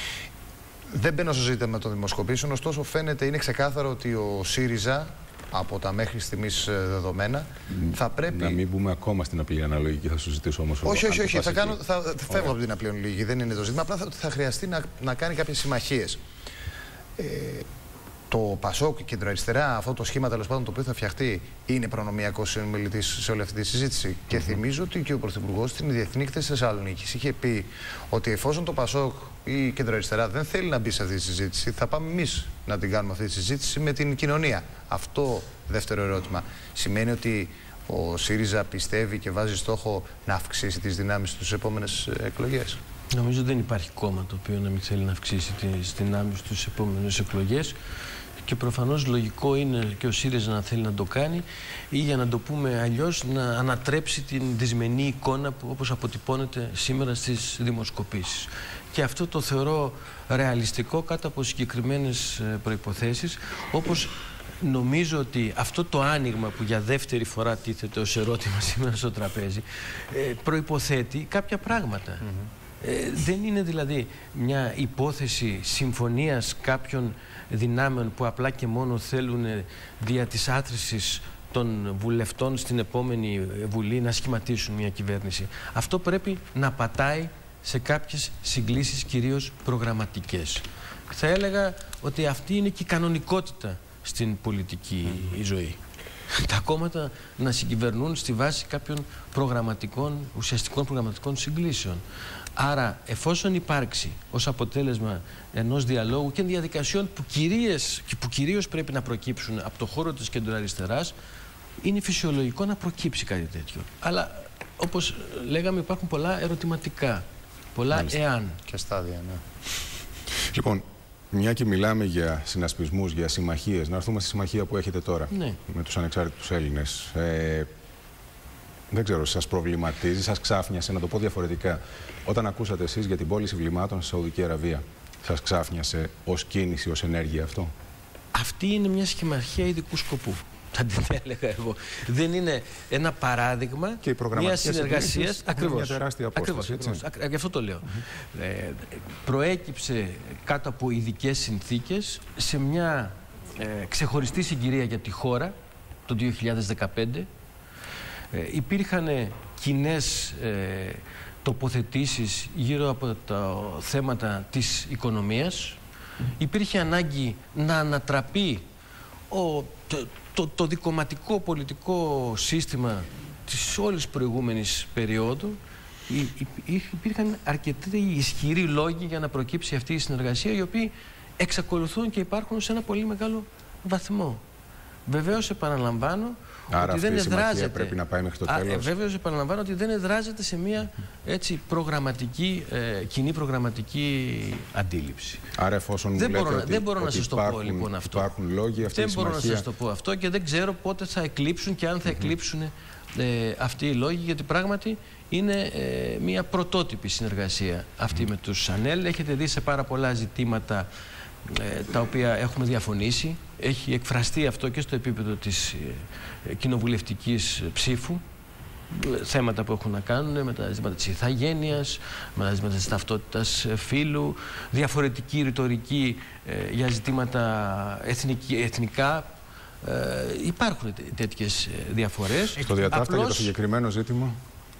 Δεν μπαίνω στο ζήτημα των δημοσκοπήσεων, ωστόσο φαίνεται, είναι ξεκάθαρο ότι ο ΣΥΡΙΖΑ, από τα μέχρι στιγμής δεδομένα, θα πρέπει... Να μην μπούμε ακόμα στην απλή αναλογική, θα σου ζητήσω όμως... Όχι, όχι, όχι, θα, κάνω, θα, θα φεύγω από την απλή αναλογική, δεν είναι το ζήτημα, απλά θα, θα χρειαστεί να, να κάνει κάποιες συμμαχίες. Ε, το ΠΑΣΟΚ, η κεντροαριστερά, αυτό το σχήμα τέλος πάντων το οποίο θα φτιαχτεί, είναι προνομιακός συνομιλητής σε όλη αυτή τη συζήτηση. Mm-hmm. Και θυμίζω ότι και ο Πρωθυπουργός στην διεθνή έκθεση της Θεσσαλονίκης είχε πει ότι εφόσον το ΠΑΣΟΚ ή η κεντροαριστερά δεν θέλει να μπει σε αυτή τη συζήτηση, θα πάμε εμείς να την κάνουμε αυτή τη συζήτηση με την κοινωνία. Αυτό, δεύτερο ερώτημα, σημαίνει ότι ο ΣΥΡΙΖΑ πιστεύει και βάζει στόχο να αυξήσει τις δυνάμεις στις επόμενες εκλογές? Νομίζω δεν υπάρχει κόμμα το οποίο να μην θέλει να αυξήσει τις δυνάμεις στις επόμενες εκλογές. Και προφανώς λογικό είναι και ο ΣΥΡΙΖΑ να θέλει να το κάνει, ή για να το πούμε αλλιώς να ανατρέψει την δυσμενή εικόνα που όπως αποτυπώνεται σήμερα στις δημοσκοπήσεις. Και αυτό το θεωρώ ρεαλιστικό κάτω από συγκεκριμένες προϋποθέσεις, όπως νομίζω ότι αυτό το άνοιγμα που για δεύτερη φορά τίθεται ως ερώτημα σήμερα στο τραπέζι προϋποθέτει κάποια πράγματα. Mm-hmm. Ε, δεν είναι δηλαδή μια υπόθεση συμφωνίας κάποιων δυνάμεων που απλά και μόνο θέλουν δια της άθροισης των βουλευτών στην επόμενη Βουλή να σχηματίσουν μια κυβέρνηση. Αυτό πρέπει να πατάει σε κάποιες συγκλήσεις κυρίως προγραμματικές. Θα έλεγα ότι αυτή είναι και η κανονικότητα στην πολιτική mm. ζωή. Τα κόμματα να συγκυβερνούν στη βάση κάποιων προγραμματικών, ουσιαστικών προγραμματικών συγκλήσεων. Άρα, εφόσον υπάρξει ως αποτέλεσμα ενός διαλόγου και διαδικασιών που κυρίως, που κυρίως πρέπει να προκύψουν από το χώρο της κεντροαριστεράς, είναι φυσιολογικό να προκύψει κάτι τέτοιο. Αλλά, όπως λέγαμε, υπάρχουν πολλά ερωτηματικά, πολλά Μάλιστα. εάν. Και στάδια, ναι. Λοιπόν, μια και μιλάμε για συνασπισμούς, για συμμαχίες, να έρθουμε στη συμμαχία που έχετε τώρα ναι. με τους ανεξάρτητους Έλληνες. Ε, δεν ξέρω, σας προβληματίζει, σας ξάφνιασε, να το πω διαφορετικά. Όταν ακούσατε εσείς για την πώληση βλημάτων στη Σαουδική Αραβία, σας ξάφνιασε ως κίνηση, ως ενέργεια αυτό? Αυτή είναι μια συμμαχία ειδικού σκοπού. Θα την έλεγα εγώ. Δεν είναι ένα παράδειγμα μια συνεργασία. Ακριβώς. Μια τεράστια απόσταση. Ακριβώς. Γι' αυτό το λέω. Mm-hmm. ε, προέκυψε κάτω από ειδικές συνθήκες σε μια ε, ξεχωριστή συγκυρία για τη χώρα το δύο χιλιάδες δεκαπέντε. Ε, υπήρχαν κοινές ε, τοποθετήσεις γύρω από τα θέματα της οικονομίας. Mm. Υπήρχε ανάγκη να ανατραπεί ο, το, το, το δικομματικό πολιτικό σύστημα της όλης προηγούμενης περίοδου. Υ, υ, υπήρχαν αρκετοί ισχυροί λόγοι για να προκύψει αυτή η συνεργασία, οι οποίοι εξακολουθούν και υπάρχουν σε ένα πολύ μεγάλο βαθμό. Βεβαίως επαναλαμβάνω Άρα ότι δεν εδράζεται. Πρέπει να πάει μέχρι το τέλος. Α, βεβαίως επαναλαμβάνω ότι δεν εδράζεται σε μια έτσι, προγραμματική, ε, κοινή προγραμματική αντίληψη. Άρα εφόσον δεν μου μπορώ, λέτε ότι, δεν μπορώ ότι να σας το πω λοιπόν αυτό. Υπάρχουν λόγοι, αυτή δεν η μπορώ συμμαχία... να σας το πω αυτό και δεν ξέρω πότε θα εκλείψουν και αν θα εκλείψουν ε, αυτοί οι λόγοι, γιατί πράγματι είναι ε, μια πρωτότυπη συνεργασία αυτή mm. με τους ΑΝΕΛ. Έχετε δει σε πάρα πολλά ζητήματα ε, τα οποία έχουμε διαφωνήσει. Έχει εκφραστεί αυτό και στο επίπεδο της ε, κοινοβουλευτικής ψήφου. Θέματα που έχουν να κάνουν με τα ζητήματα της ηθαγένειας, με τα ζητήματα της ταυτότητας φύλου, διαφορετική ρητορική ε, για ζητήματα εθνική, εθνικά. Ε, υπάρχουν τέτοιες διαφορές. Στο διατάφτα για το συγκεκριμένο ζήτημα.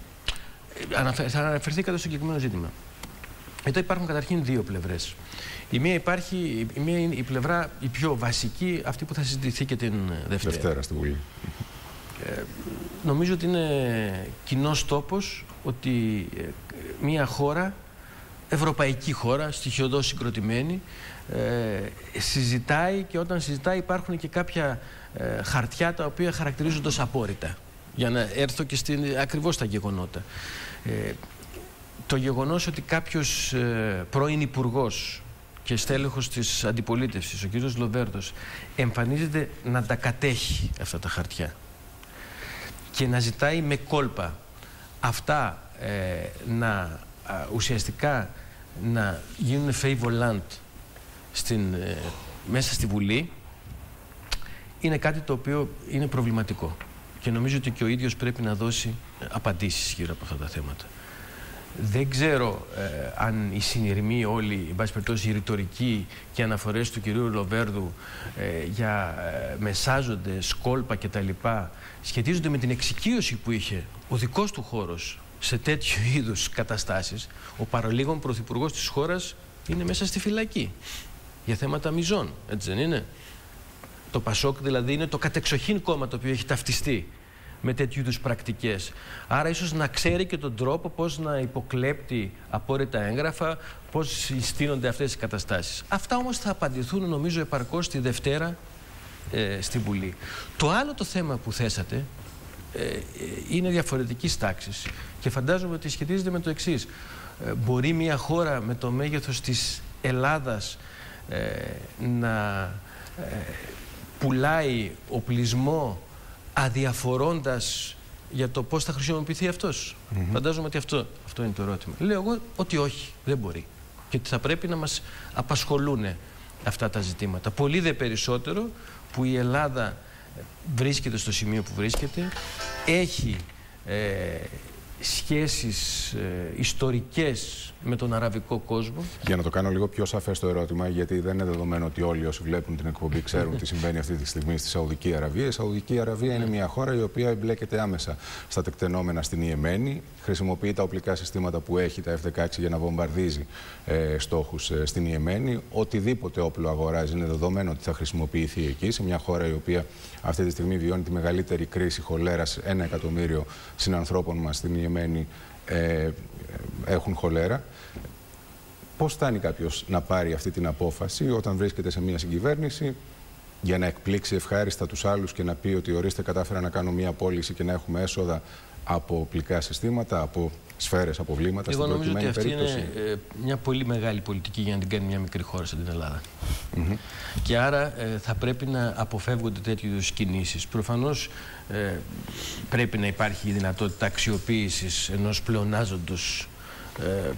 Θα αναφερθήκατε στο συγκεκριμένο ζήτημα. Εδώ υπάρχουν καταρχήν δύο πλευρές. Η μία υπάρχει, η μία είναι η πλευρά η πιο βασική, αυτή που θα συζητηθεί και την Δευτέρα. Δευτέρα στην Βουλή. Ε, νομίζω ότι είναι κοινός τόπος ότι ε, μια χώρα, ευρωπαϊκή χώρα, στοιχειωδώς συγκροτημένη, ε, συζητάει και όταν συζητάει υπάρχουν και κάποια ε, χαρτιά τα οποία χαρακτηρίζονται ως απόρριτα. Για να έρθω και στην, ακριβώς στα γεγονότα. Ε, το γεγονός ότι κάποιος ε, πρώην υπουργός και στέλεχος της αντιπολίτευσης, ο κύριος Λοβέρδος, εμφανίζεται να τα κατέχει αυτά τα χαρτιά και να ζητάει με κόλπα αυτά ε, να α, ουσιαστικά να γίνουν fait volant στην, ε, μέσα στη Βουλή, είναι κάτι το οποίο είναι προβληματικό. Και νομίζω ότι και ο ίδιος πρέπει να δώσει απαντήσεις γύρω από αυτά τα θέματα. Δεν ξέρω ε, αν οι συνειρμοί όλοι, εν πάση περιπτώσει οι ρητορικοί και αναφορές του κυρίου Λοβέρδου ε, για ε, μεσάζοντες, κόλπα κτλ. Σχετίζονται με την εξοικείωση που είχε ο δικός του χώρος σε τέτοιου είδους καταστάσεις. Ο παρολίγων πρωθυπουργός της χώρας είναι μέσα στη φυλακή για θέματα μιζών, έτσι δεν είναι? Το Πασόκ δηλαδή είναι το κατεξοχήν κόμμα το οποίο έχει ταυτιστεί με τέτοιου είδους πρακτικές. Άρα ίσως να ξέρει και τον τρόπο πώς να υποκλέπτει απόρριτα έγγραφα, πώς συστήνονται αυτές οι καταστάσεις. Αυτά όμως θα απαντηθούν νομίζω επαρκώς τη Δευτέρα ε, στη Βουλή. Το άλλο το θέμα που θέσατε ε, ε, είναι διαφορετικής τάξης και φαντάζομαι ότι σχετίζεται με το εξής. Ε, μπορεί μια χώρα με το μέγεθος της Ελλάδας ε, να ε, πουλάει οπλισμό αδιαφορώντας για το πώς θα χρησιμοποιηθεί αυτός? Mm-hmm. Φαντάζομαι ότι αυτό, αυτό είναι το ερώτημα. Λέω εγώ ότι όχι, δεν μπορεί. Και ότι θα πρέπει να μας απασχολούν αυτά τα ζητήματα. Πολύ δε περισσότερο που η Ελλάδα βρίσκεται στο σημείο που βρίσκεται, έχει ε, σχέσεις ε, ιστορικές με τον αραβικό κόσμο. Για να το κάνω λίγο πιο σαφές το ερώτημα, γιατί δεν είναι δεδομένο ότι όλοι όσοι βλέπουν την εκπομπή ξέρουν τι συμβαίνει αυτή τη στιγμή στη Σαουδική Αραβία. Η Σαουδική Αραβία είναι μια χώρα η οποία εμπλέκεται άμεσα στα τεκτενόμενα στην Ιεμένη, χρησιμοποιεί τα οπλικά συστήματα που έχει, τα εφ δεκαέξι, για να βομβαρδίζει ε, στόχους ε, στην Ιεμένη. Οτιδήποτε όπλο αγοράζει είναι δεδομένο ότι θα χρησιμοποιηθεί εκεί, σε μια χώρα η οποία αυτή τη στιγμή βιώνει τη μεγαλύτερη κρίση χολέρας. Ένα εκατομμύριο συνανθρώπων μας στην Ιεμένη ε, έχουν χολέρα. Πώς φτάνει κάποιος να πάρει αυτή την απόφαση όταν βρίσκεται σε μια συγκυβέρνηση για να εκπλήξει ευχάριστα τους άλλους και να πει ότι ορίστε, κατάφερα να κάνω μια πώληση και να έχουμε έσοδα από οπλικά συστήματα, από σφαίρες, από βλήματα? Εγώ στην νομίζω ότι αυτή περίπτωση είναι ε, μια πολύ μεγάλη πολιτική για να την κάνει μια μικρή χώρα σαν την Ελλάδα. Mm-hmm. Και άρα ε, θα πρέπει να αποφεύγονται τέτοιου είδους κινήσεις. Προφανώς ε, πρέπει να υπάρχει η δυνατότητα αξιοποίησης ενός πλεονάζοντος, ε,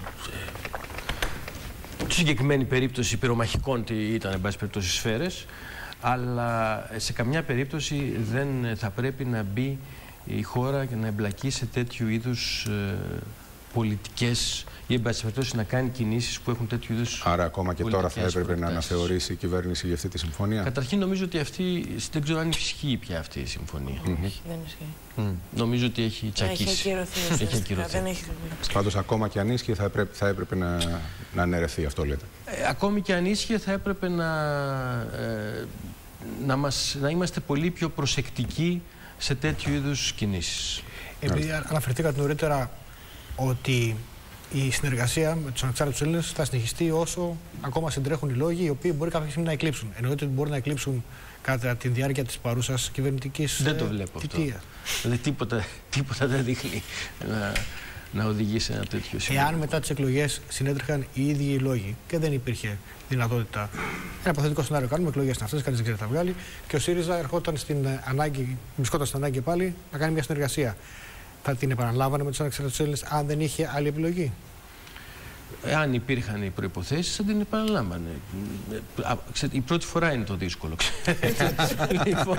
στη συγκεκριμένη περίπτωση πυρομαχικών ήταν εν πάση περιπτώσει σφαίρες, αλλά σε καμιά περίπτωση δεν θα πρέπει να μπει η χώρα και να εμπλακεί σε τέτοιου είδους ε, πολιτικές ή εν πάση περιπτώσει να κάνει κινήσεις που έχουν τέτοιου είδους. Άρα ακόμα και τώρα θα έπρεπε να αναθεωρήσει η κυβέρνηση για αυτή τη συμφωνία? Καταρχήν νομίζω ότι αυτή, δεν ξέρω αν ισχύει πια αυτή η συμφωνία. Mm-hmm. Όχι, δεν ισχύει. Mm. Νομίζω ότι έχει τσακίσει. Έχει ακυρωθεί. Έχει ακυρωθεί. Πάντως ακόμα και αν ίσχυε θα έπρεπε, θα έπρεπε να, να αναιρεθεί, αυτό λέτε? Ε, ακόμη και αν ίσχυε θα έπρεπε να, ε, να, μας, να είμαστε πολύ πιο προσεκτικοί σε τέτοιου είδους κινήσεις. Επειδή αναφερθήκατε νωρίτερα ότι η συνεργασία με τους ανεξάρτητους Έλληνες θα συνεχιστεί όσο ακόμα συντρέχουν οι λόγοι οι οποίοι μπορεί κάποια στιγμή να εκλείψουν. Εννοείται ότι μπορεί να εκλείψουν κατά τη διάρκεια της παρούσας κυβερνητικής θητείας. Δεν το βλέπω αυτό. Δηλαδή τίποτα, τίποτα δεν δείχνει να, να οδηγεί σε ένα τέτοιο σημείο. Εάν μετά τις εκλογές συνέτρεχαν οι ίδιοι οι λόγοι και δεν υπήρχε δυνατότητα. Ένα υποθετικό σενάριο κάνουμε, εκλογές είναι αυτές, κανείς δεν ξέρει τι θα βγάλει, και ο ΣΥΡΙΖΑ ερχόταν στην ανάγκη, βρισκόταν στην ανάγκη πάλι να κάνει μια συνεργασία. Θα την επαναλάβανε με τους ανεξάρτητους Έλληνες αν δεν είχε άλλη επιλογή? Αν υπήρχαν οι προϋποθέσεις θα την επαναλάμβανε. Η πρώτη φορά είναι το δύσκολο. Λοιπόν,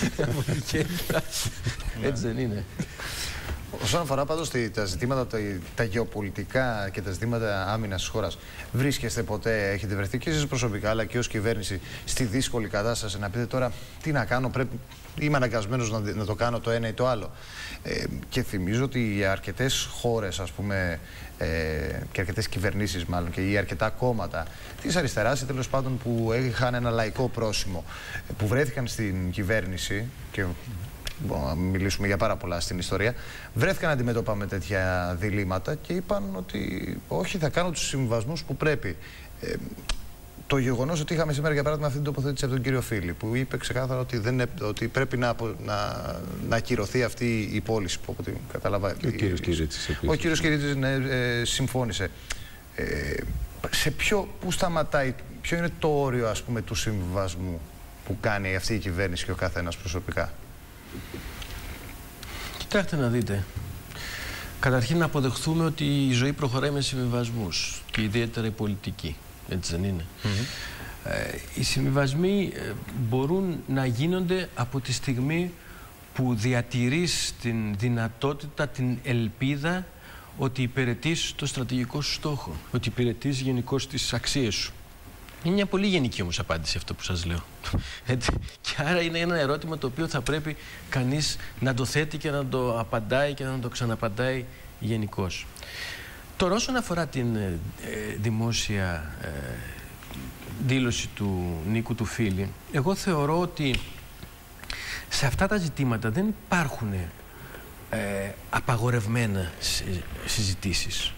έτσι δεν είναι? Όσον αφορά πάντως τα ζητήματα, τα, τα γεωπολιτικά και τα ζητήματα άμυνας της χώρας, βρίσκεστε ποτέ, έχετε βρεθεί και εσείς προσωπικά αλλά και ως κυβέρνηση στη δύσκολη κατάσταση να πείτε τώρα τι να κάνω, πρέπει, είμαι αναγκασμένος να, να το κάνω το ένα ή το άλλο? Ε, και θυμίζω ότι οι αρκετές χώρες, ας πούμε, ε, και αρκετές κυβερνήσεις μάλλον και οι αρκετά κόμματα της αριστεράς ή τέλος πάντων που είχαν ένα λαϊκό πρόσημο, που βρέθηκαν στην κυβέρνηση και να μιλήσουμε για πάρα πολλά στην ιστορία, βρέθηκαν αντιμέτωπα με τέτοια διλήμματα και είπαν ότι όχι, θα κάνω τους συμβιβασμούς που πρέπει. Ε, το γεγονός ότι είχαμε σήμερα για παράδειγμα αυτή την τοποθέτηση από τον κύριο Φίλη, που είπε ξεκάθαρα ότι, δεν, ότι πρέπει να, να, να ακυρωθεί αυτή η πώληση, που από ό,τι καταλαβαίνετε. Και ο κύριος Κυρίτσης επίσης. Ο κύριος Κυρίτσης ναι, ε, συμφώνησε. Ε, σε ποιο, πού σταματάει, ποιο είναι το όριο, ας πούμε, του συμβιβασμού που κάνει αυτή η κυβέρνηση και ο καθένας προσωπικά? Κοιτάξτε να δείτε. Καταρχήν να αποδεχθούμε ότι η ζωή προχωράει με συμβιβασμούς και ιδιαίτερα η πολιτική. Έτσι δεν είναι? Mm-hmm. ε, οι συμβιβασμοί ε, μπορούν να γίνονται από τη στιγμή που διατηρείς την δυνατότητα, την ελπίδα ότι υπηρετείς το στρατηγικό σου στόχο, ότι υπηρετείς γενικώς τις αξίες σου. Είναι μια πολύ γενική όμως απάντηση αυτό που σας λέω. Έτσι. Και άρα είναι ένα ερώτημα το οποίο θα πρέπει κανείς να το θέτει και να το απαντάει και να το ξαναπαντάει γενικώς. Τώρα όσον αφορά την ε, δημόσια ε, δήλωση του Νίκου του Φίλη, εγώ θεωρώ ότι σε αυτά τα ζητήματα δεν υπάρχουν ε, απαγορευμένα συζητήσεις.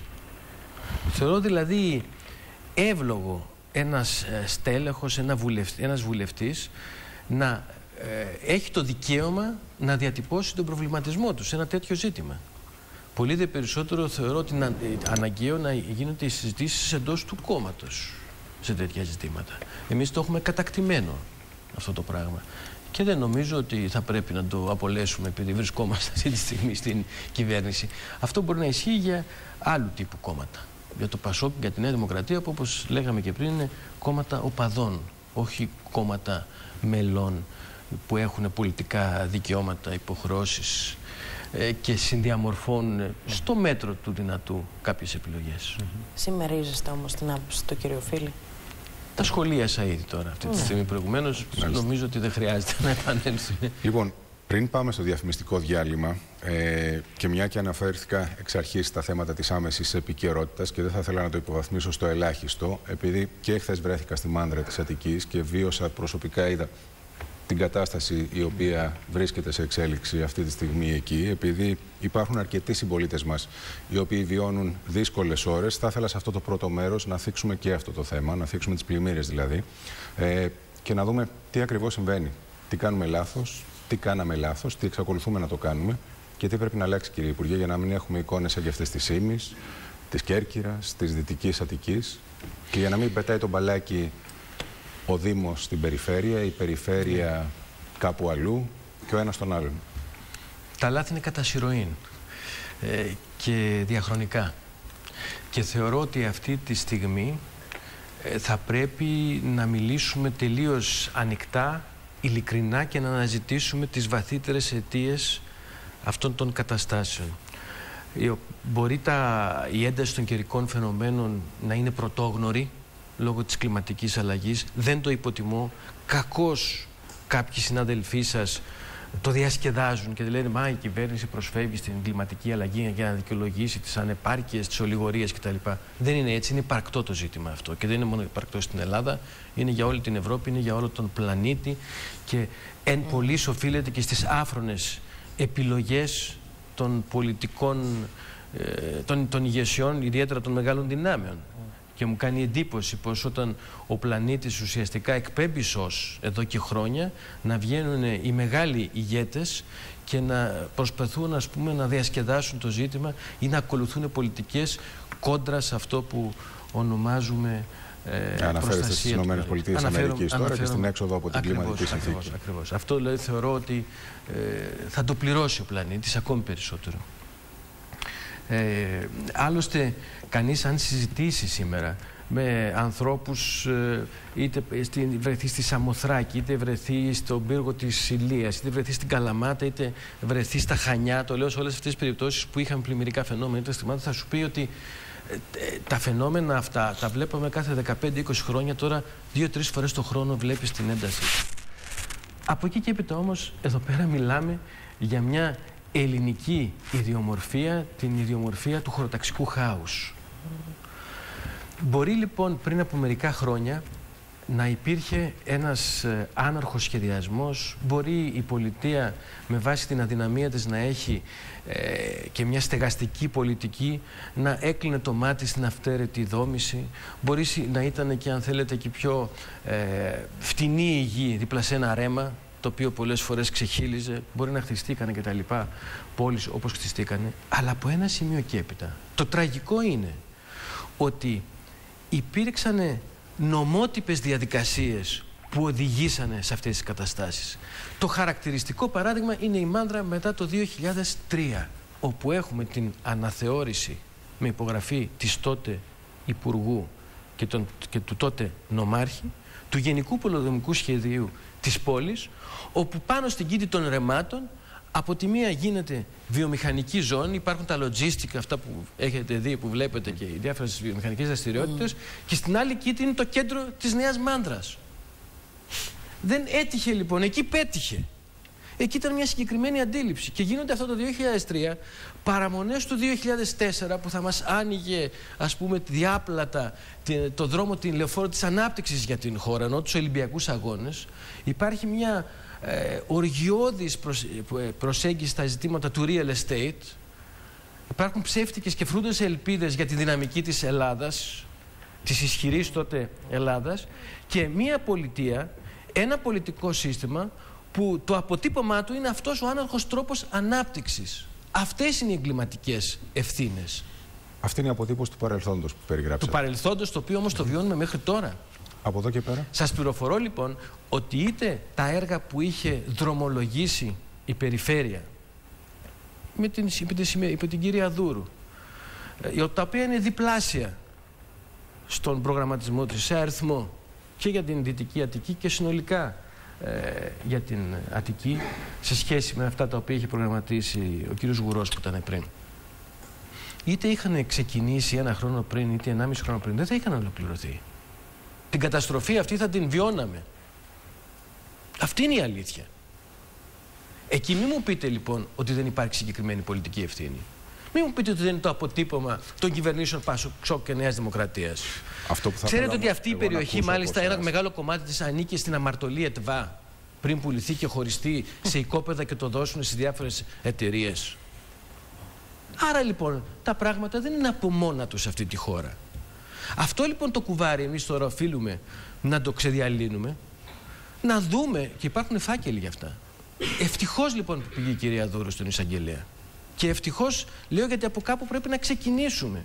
Θεωρώ δηλαδή εύλογο ένας στέλεχος, ένα βουλευτή, ένας βουλευτής να ε, έχει το δικαίωμα να διατυπώσει τον προβληματισμό του σε ένα τέτοιο ζήτημα. Πολύ δε περισσότερο θεωρώ ότι είναι αναγκαίο να γίνονται οι συζητήσεις εντός του κόμματος σε τέτοια ζητήματα. Εμείς το έχουμε κατακτημένο αυτό το πράγμα. Και δεν νομίζω ότι θα πρέπει να το απολέσουμε επειδή βρισκόμαστε αυτή τη στιγμή στην κυβέρνηση. Αυτό μπορεί να ισχύει για άλλου τύπου κόμματα. Για το ΠΑΣΟΚ, για τη Νέα Δημοκρατία, που όπως λέγαμε και πριν είναι κόμματα οπαδών, όχι κόμματα μελών που έχουν πολιτικά δικαιώματα, υποχρεώσεις ε, και συνδιαμορφώνουν στο μέτρο του δυνατού κάποιες επιλογές. Mm-hmm. Συμμερίζεστε όμως την άποψη του κ. Φίλη? Τα σχολίασα ήδη τώρα αυτή τη στιγμή προηγουμένως. Νομίζω ότι δεν χρειάζεται να επανέλθουμε. Λοιπόν, πριν πάμε στο διαφημιστικό διάλειμμα ε, και μια και αναφέρθηκα εξ αρχής στα θέματα της άμεσης επικαιρότητας και δεν θα ήθελα να το υποβαθμίσω στο ελάχιστο, επειδή και χθες βρέθηκα στη μάνδρα της Αττικής και βίωσα προσωπικά, είδα την κατάσταση η οποία βρίσκεται σε εξέλιξη αυτή τη στιγμή εκεί, επειδή υπάρχουν αρκετοί συμπολίτες μας οι οποίοι βιώνουν δύσκολες ώρες, θα ήθελα σε αυτό το πρώτο μέρος να θίξουμε και αυτό το θέμα, να θίξουμε τις πλημμύρες δηλαδή ε, και να δούμε τι ακριβώς συμβαίνει, τι κάνουμε λάθος, τι κάναμε λάθος, τι εξακολουθούμε να το κάνουμε και τι πρέπει να αλλάξει, κύριε Υπουργέ, για να μην έχουμε εικόνες σαν και αυτές της Ήμης, της Κέρκυρας, της Δυτικής Αττικής και για να μην πετάει το μπαλάκι ο Δήμος στην περιφέρεια, η περιφέρεια κάπου αλλού και ο ένας τον άλλον. Τα λάθη είναι κατά συρροήν ε, και διαχρονικά. Και θεωρώ ότι αυτή τη στιγμή ε, θα πρέπει να μιλήσουμε τελείως ανοιχτά, ειλικρινά και να αναζητήσουμε τις βαθύτερες αιτίες αυτών των καταστάσεων. Μπορεί τα, η ένταση των καιρικών φαινομένων να είναι πρωτόγνωρη λόγω της κλιματικής αλλαγής. Δεν το υποτιμώ. Κακώς κάποιοι συναδελφοί σας το διασκεδάζουν και λένε «Μα η κυβέρνηση προσφεύγει στην κλιματική αλλαγή για να δικαιολογήσει τις ανεπάρκειες, τις ολιγορίες κτλ». Δεν είναι έτσι. Είναι υπαρκτό το ζήτημα αυτό. Και δεν είναι μόνο υπαρκτό στην Ελλάδα. Είναι για όλη την Ευρώπη, είναι για όλο τον πλανήτη. Και εν πολλοίς οφείλεται και στις άφρονες επιλογές των πολιτικών, ε, των, των ηγεσιών, ιδιαίτερα των μεγάλων δυνάμεων. Και μου κάνει εντύπωση πως όταν ο πλανήτης ουσιαστικά εκπέμπει σως εδώ και χρόνια να βγαίνουν οι μεγάλοι ηγέτες και να προσπαθούν, ας πούμε, να διασκεδάσουν το ζήτημα ή να ακολουθούν πολιτικές κόντρα σε αυτό που ονομάζουμε ε, αναφέρεστε στις Ηνωμένες Πολιτείες Αμερικής τώρα και στην έξοδο από την ακριβώς, κλιματική συνθήκη. Ακριβώς, ακριβώς. Αυτό δηλαδή θεωρώ ότι ε, θα το πληρώσει ο πλανήτης ακόμη περισσότερο. Ε, άλλωστε, κανείς αν συζητήσει σήμερα με ανθρώπους, ε, είτε στην, βρεθεί στη Σαμοθράκη, είτε βρεθεί στον πύργο της Ηλίας, είτε βρεθεί στην Καλαμάτα, είτε βρεθεί στα Χανιά, το λέω σε όλες αυτές τις περιπτώσεις που είχαν πλημμυρικά φαινόμενα, είτε στιγμάτων, θα σου πει ότι ε, ε, τα φαινόμενα αυτά τα βλέπαμε κάθε δεκαπέντε είκοσι χρόνια, τώρα δύο-τρεις φορές το χρόνο βλέπεις την ένταση. Από εκεί και έπειτα όμως, εδώ πέρα μιλάμε για μια ελληνική ιδιομορφία, την ιδιομορφία του χωροταξικού χάους. Μπορεί λοιπόν πριν από μερικά χρόνια να υπήρχε ένας ε, άναρχος σχεδιασμός, μπορεί η πολιτεία με βάση την αδυναμία της να έχει ε, και μια στεγαστική πολιτική να έκλεινε το μάτι στην αυθαίρετη δόμηση, μπορεί να ήταν και αν θέλετε και πιο ε, φτηνή η γη δίπλα σε ένα ρέμα, το οποίο πολλές φορές ξεχύλιζε, μπορεί να χτιστήκανε και τα λοιπά πόλεις όπως χτιστήκανε, αλλά από ένα σημείο και έπειτα. Το τραγικό είναι ότι υπήρξαν νομότυπες διαδικασίες που οδηγήσανε σε αυτές τις καταστάσεις. Το χαρακτηριστικό παράδειγμα είναι η Μάνδρα μετά το δύο χιλιάδες τρία, όπου έχουμε την αναθεώρηση με υπογραφή της τότε Υπουργού και, τον, και του τότε νομάρχη του Γενικού Πολεοδομικού Σχεδίου της πόλης, όπου πάνω στην κήτη των ρεμάτων από τη μία γίνεται βιομηχανική ζώνη, υπάρχουν τα logistic, αυτά που έχετε δει, που βλέπετε και οι διάφορες βιομηχανικές δραστηριότητες, mm. και στην άλλη κήτη είναι το κέντρο της Νέας Μάνδρας. Δεν έτυχε λοιπόν, εκεί πέτυχε. Εκεί ήταν μια συγκεκριμένη αντίληψη και γίνονται αυτό το δύο χιλιάδες τρία παραμονές του δύο χιλιάδες τέσσερα που θα μας άνοιγε, ας πούμε, διάπλατα το δρόμο, την λεωφόρο της ανάπτυξης για την χώρα, ενώ τους Ολυμπιακούς Αγώνες. Υπάρχει μια ε, οργιώδης προσέγγιση στα ζητήματα του real estate. Υπάρχουν ψεύτικες και φρούτες ελπίδες για τη δυναμική της Ελλάδας, της ισχυρής τότε Ελλάδας, και μια πολιτεία, ένα πολιτικό σύστημα που το αποτύπωμά του είναι αυτός ο άναρχος τρόπος ανάπτυξης. Αυτές είναι οι εγκληματικές ευθύνες. Αυτή είναι η αποτύπωση του παρελθόντος που περιγράψατε. Του παρελθόντος, το οποίο όμως το βιώνουμε μέχρι τώρα. Από εδώ και πέρα. Σας πληροφορώ λοιπόν ότι είτε τα έργα που είχε δρομολογήσει η περιφέρεια με την, με την, με την κυρία Δούρου, τα οποία είναι διπλάσια στον προγραμματισμό της σε αριθμό και για την Δυτική Αττική και συνολικά ε, για την Αττική, σε σχέση με αυτά τα οποία είχε προγραμματίσει ο κύριος Γουρός που ήταν πριν, είτε είχαν ξεκινήσει ένα χρόνο πριν είτε ενάμιση χρόνο πριν, δεν θα είχαν ολοκληρωθεί. Την καταστροφή αυτή θα την βιώναμε. Αυτή είναι η αλήθεια. Εκεί μην μου πείτε λοιπόν ότι δεν υπάρχει συγκεκριμένη πολιτική ευθύνη. Μην μου πείτε ότι δεν είναι το αποτύπωμα των κυβερνήσεων Πασόκ και Νέας Δημοκρατίας. Αυτό που θα Ξέρετε ότι αυτή η περιοχή, μάλιστα, ένα μεγάλο κομμάτι της ανήκει στην αμαρτωλή ΕΤΒΑ, πριν πουληθεί και χωριστεί σε οικόπεδα και το δώσουν στις διάφορες εταιρείες. Άρα λοιπόν τα πράγματα δεν είναι από μόνα τους σε αυτή τη χώρα. Αυτό λοιπόν το κουβάρι εμείς τώρα οφείλουμε να το ξεδιαλύνουμε, να δούμε, και υπάρχουν φάκελοι για αυτά. Ευτυχώς λοιπόν που πήγε η κυρία Δούρου στον εισαγγελέα. Και ευτυχώς λέω, γιατί από κάπου πρέπει να ξεκινήσουμε.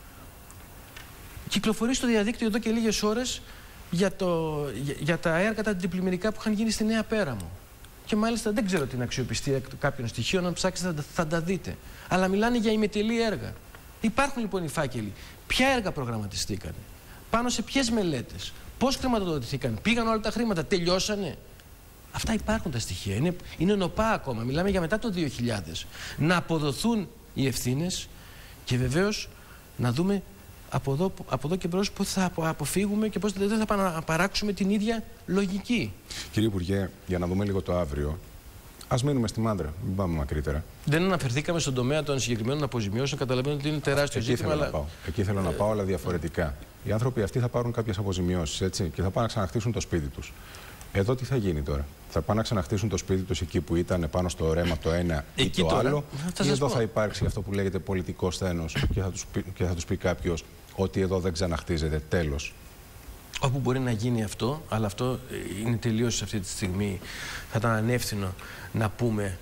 Κυκλοφορεί στο διαδίκτυο εδώ και λίγες ώρες για, το, για, για τα έργα τα αντιπλημμυρικά που είχαν γίνει στη Νέα Πέραμο. Και μάλιστα δεν ξέρω την αξιοπιστία κάποιων στοιχείων, αν ψάξετε θα, θα τα δείτε. Αλλά μιλάνε για ημιτελή έργα. Υπάρχουν λοιπόν οι φάκελοι. Ποια έργα προγραμματιστήκανε, πάνω σε ποιες μελέτες, πώς χρηματοδοτηθήκαν, πήγαν όλα τα χρήματα, τελειώσανε. Αυτά υπάρχουν τα στοιχεία. Είναι, είναι νοπά ακόμα. Μιλάμε για μετά το δύο χιλιάδες. Να αποδοθούν οι ευθύνες και βεβαίως να δούμε από εδώ, από εδώ και μπρος πώς θα αποφύγουμε και πώς δεν θα παράξουμε την ίδια λογική. Κύριε Υπουργέ, για να δούμε λίγο το αύριο, ας μείνουμε στη Μάνδρα, μην πάμε μακρύτερα. Δεν αναφερθήκαμε στον τομέα των συγκεκριμένων αποζημιώσεων. Καταλαβαίνω ότι είναι τεράστιο Εκεί ζήτημα. Θέλω αλλά... να πάω. Εκεί θέλω να πάω, αλλά διαφορετικά. Οι άνθρωποι αυτοί θα πάρουν κάποιες αποζημιώσεις, έτσι, και θα πάνε να ξαναχτίσουν το σπίτι τους. Εδώ τι θα γίνει τώρα? Θα πάνε να ξαναχτίσουν το σπίτι τους εκεί που ήταν, πάνω στο ρέμα το ένα εκεί ή το τώρα, άλλο, θα ή εδώ πω. θα υπάρξει αυτό που λέγεται πολιτικό σθένος και θα τους πει, και θα τους πει κάποιος ότι εδώ δεν ξαναχτίζεται, τέλος. Όπου μπορεί να γίνει αυτό, αλλά αυτό είναι τελείως αυτή τη στιγμή, θα ήταν ανεύθυνο να πούμε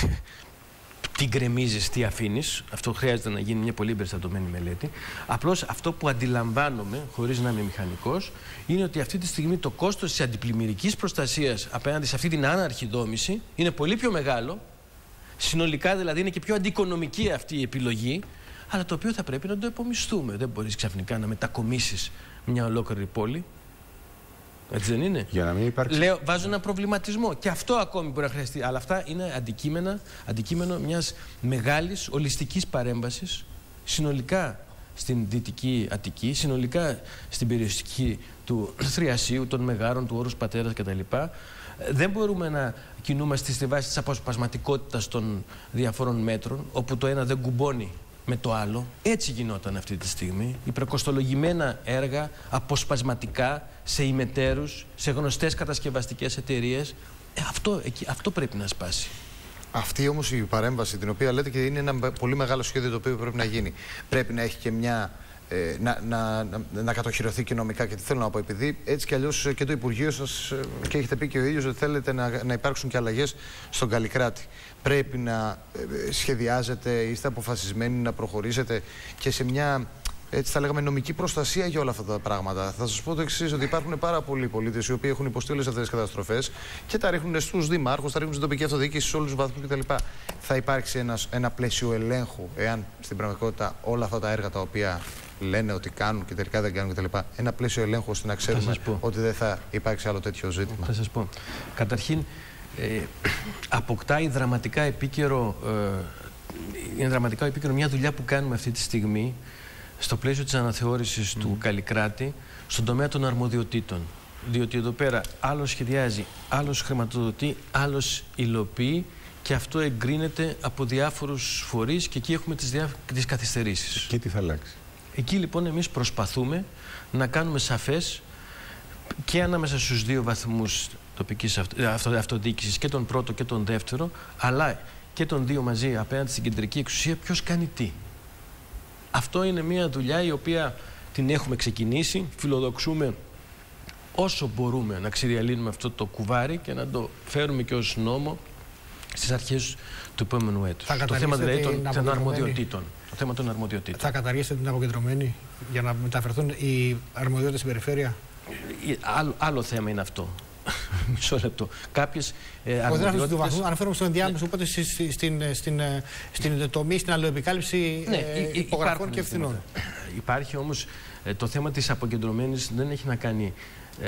τι γκρεμίζεις, τι αφήνεις. Αυτό χρειάζεται να γίνει μια πολύ εμπεριστατωμένη μελέτη. Απλώς αυτό που αντιλαμβάνομαι, χωρίς να είμαι μηχανικός, είναι ότι αυτή τη στιγμή το κόστος της αντιπλημμυρικής προστασίας απέναντι σε αυτή την άναρχη δόμηση είναι πολύ πιο μεγάλο. Συνολικά δηλαδή είναι και πιο αντικονομική αυτή η επιλογή, αλλά το οποίο θα πρέπει να το επομισθούμε. Δεν μπορείς ξαφνικά να μετακομίσεις μια ολόκληρη πόλη. Έτσι δεν είναι? Για να μην υπάρξει... Λέω, βάζω ένα προβληματισμό. Και αυτό ακόμη μπορεί να χρειαστεί. Αλλά αυτά είναι αντικείμενα, αντικείμενο μιας μεγάλης ολιστικής παρέμβασης συνολικά στην Δυτική Αττική, συνολικά στην περιοχή του Θριασίου, των Μεγάρων, του Όρους Πατέρας κτλ. Δεν μπορούμε να κινούμαστε στη βάση της αποσπασματικότητας των διαφόρων μέτρων, όπου το ένα δεν κουμπώνει με το άλλο. Έτσι γινόταν αυτή τη στιγμή. Υπερκοστολογημένα έργα, αποσπασματικά, σε ημετέρους, σε γνωστές κατασκευαστικές εταιρείες. Ε, αυτό, εκεί, αυτό πρέπει να σπάσει. Αυτή όμως η παρέμβαση, την οποία λέτε, και είναι ένα πολύ μεγάλο σχέδιο το οποίο πρέπει να γίνει, πρέπει να έχει και μια... Ε, να, να, να, να κατοχυρωθεί και νομικά. Και τι θέλω να πω, επειδή έτσι κι αλλιώς και το Υπουργείο σας, και έχετε πει και ο ίδιος, ότι θέλετε να, να υπάρξουν και αλλαγές στον Καλλικράτη. Πρέπει να ε, σχεδιάζετε, είστε αποφασισμένοι να προχωρήσετε και σε μια έτσι θα λέγαμε, νομική προστασία για όλα αυτά τα πράγματα. Θα σας πω το εξής, ότι υπάρχουν πάρα πολλοί πολίτες οι οποίοι έχουν υποστεί όλες αυτές τις καταστροφές και τα ρίχνουν στους δημάρχους, τα ρίχνουν στην τοπική αυτοδιοίκηση, σε όλους τους βαθμούς κτλ. Θα υπάρξει ένας, ένα πλαίσιο ελέγχου, εάν στην πραγματικότητα όλα αυτά τα έργα τα οποία λένε ότι κάνουν και τελικά δεν κάνουν κτλ. Ένα πλαίσιο ελέγχου ώστε να ξέρουμε ότι δεν θα υπάρξει άλλο τέτοιο ζήτημα. Θα σας πω. Καταρχήν, ε, αποκτάει δραματικά επίκαιρο, ε, είναι δραματικά επίκαιρο μια δουλειά που κάνουμε αυτή τη στιγμή στο πλαίσιο της αναθεώρησης mm. του Καλλικράτη στον τομέα των αρμοδιοτήτων. Διότι εδώ πέρα άλλος σχεδιάζει, άλλος χρηματοδοτεί, άλλος υλοποιεί και αυτό εγκρίνεται από διάφορους φορείς και εκεί έχουμε τις, διά... τις καθυστερήσεις. Και τι θα αλλάξει? Εκεί λοιπόν εμείς προσπαθούμε να κάνουμε σαφές και ανάμεσα στους δύο βαθμούς τοπικής αυτο... αυτοδιοίκησης, και τον πρώτο και τον δεύτερο, αλλά και τον δύο μαζί απέναντι στην κεντρική εξουσία, ποιος κάνει τι. Αυτό είναι μια δουλειά η οποία την έχουμε ξεκινήσει, φιλοδοξούμε όσο μπορούμε να ξεδιαλύνουμε αυτό το κουβάρι και να το φέρουμε και ως νόμο στις αρχές του επόμενου έτους. Το θέμα δηλαδή των, των αρμοδιοτήτων. Το θέμα των αρμοδιοτήτων. Θα καταργήσετε την αποκεντρωμένη για να μεταφερθούν οι αρμοδιότητες στην περιφέρεια? Άλλο, άλλο θέμα είναι αυτό. Μισό λεπτό. Κάποιες ε, αρμοδιότητες... του βαθμού, αναφέρομαι στον ενδιάμεσο, οπότε στην, στην, στην, στην τομή, στην αλληλοεπικάλυψη ναι, ε, υπογραφών και ευθυνών. Υπάρχει όμως ε, το θέμα της αποκεντρωμένης δεν έχει να κάνει ε,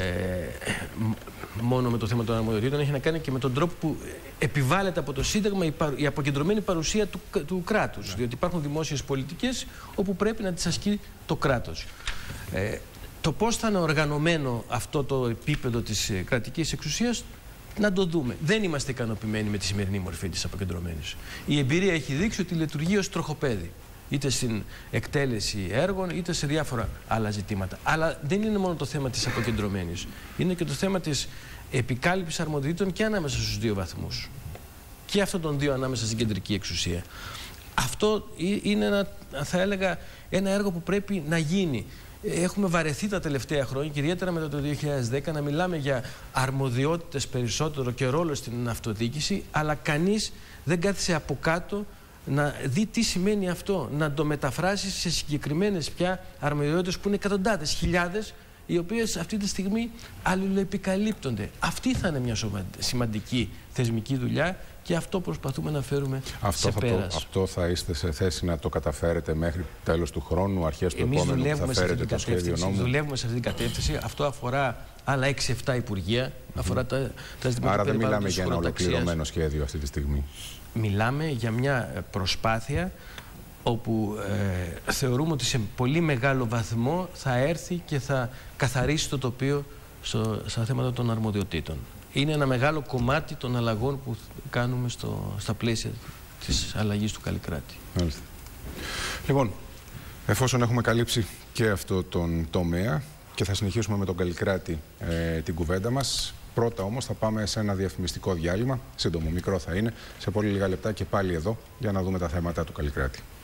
μόνο με το θέμα των αρμοδιοτήτων, έχει να κάνει και με τον τρόπο που επιβάλλεται από το Σύνταγμα η, παρου, η αποκεντρωμένη παρουσία του, του κράτους. Yeah. Διότι υπάρχουν δημόσιες πολιτικές όπου πρέπει να τις ασκεί το κράτος. Ε, Το πώς θα είναι οργανωμένο αυτό το επίπεδο της κρατικής εξουσίας, να το δούμε. Δεν είμαστε ικανοποιημένοι με τη σημερινή μορφή της αποκεντρωμένης. Η εμπειρία έχει δείξει ότι λειτουργεί ως τροχοπέδι, είτε στην εκτέλεση έργων, είτε σε διάφορα άλλα ζητήματα. Αλλά δεν είναι μόνο το θέμα της αποκεντρωμένης. Είναι και το θέμα της επικάλυψης αρμοδιοτήτων και ανάμεσα στους δύο βαθμούς. Και αυτών των δύο ανάμεσα στην κεντρική εξουσία. Αυτό είναι ένα, θα έλεγα, ένα έργο που πρέπει να γίνει. Έχουμε βαρεθεί τα τελευταία χρόνια και ιδιαίτερα μετά το δύο χιλιάδες δέκα να μιλάμε για αρμοδιότητες περισσότερο και ρόλο στην αυτοδιοίκηση, αλλά κανείς δεν κάθισε από κάτω να δει τι σημαίνει αυτό, να το μεταφράσει σε συγκεκριμένες πια αρμοδιότητες που είναι εκατοντάδες, χιλιάδες, οι οποίες αυτή τη στιγμή αλληλοεπικαλύπτονται. Αυτή θα είναι μια σημαντική θεσμική δουλειά και αυτό προσπαθούμε να φέρουμε αυτό σε πέρας. Το, αυτό θα είστε σε θέση να το καταφέρετε μέχρι τέλος του χρόνου, αρχές του Εμείς επόμενου που θα φέρετε το σχέδιο νόμου? Δουλεύουμε σε αυτή την κατεύθυνση. Αυτό αφορά άλλα έξι εφτά υπουργεία. Mm-hmm. Αφορά τα, τα ζητήματα. Άρα δεν μιλάμε για ένα ολοκληρωμένο σχέδιο αυτή τη στιγμή. Μιλάμε για μια προσπάθεια όπου ε, θεωρούμε ότι σε πολύ μεγάλο βαθμό θα έρθει και θα καθαρίσει το τοπίο στο, στα θέματα των αρμοδιοτήτων. Είναι ένα μεγάλο κομμάτι των αλλαγών που κάνουμε στο, στα πλαίσια της αλλαγής του Καλλικράτη. Μάλιστα. Λοιπόν, εφόσον έχουμε καλύψει και αυτό τον τομέα και θα συνεχίσουμε με τον Καλλικράτη ε, την κουβέντα μας, πρώτα όμως θα πάμε σε ένα διαφημιστικό διάλειμμα, σύντομο, μικρό θα είναι, σε πολύ λίγα λεπτά και πάλι εδώ για να δούμε τα θέματα του Καλλικράτη.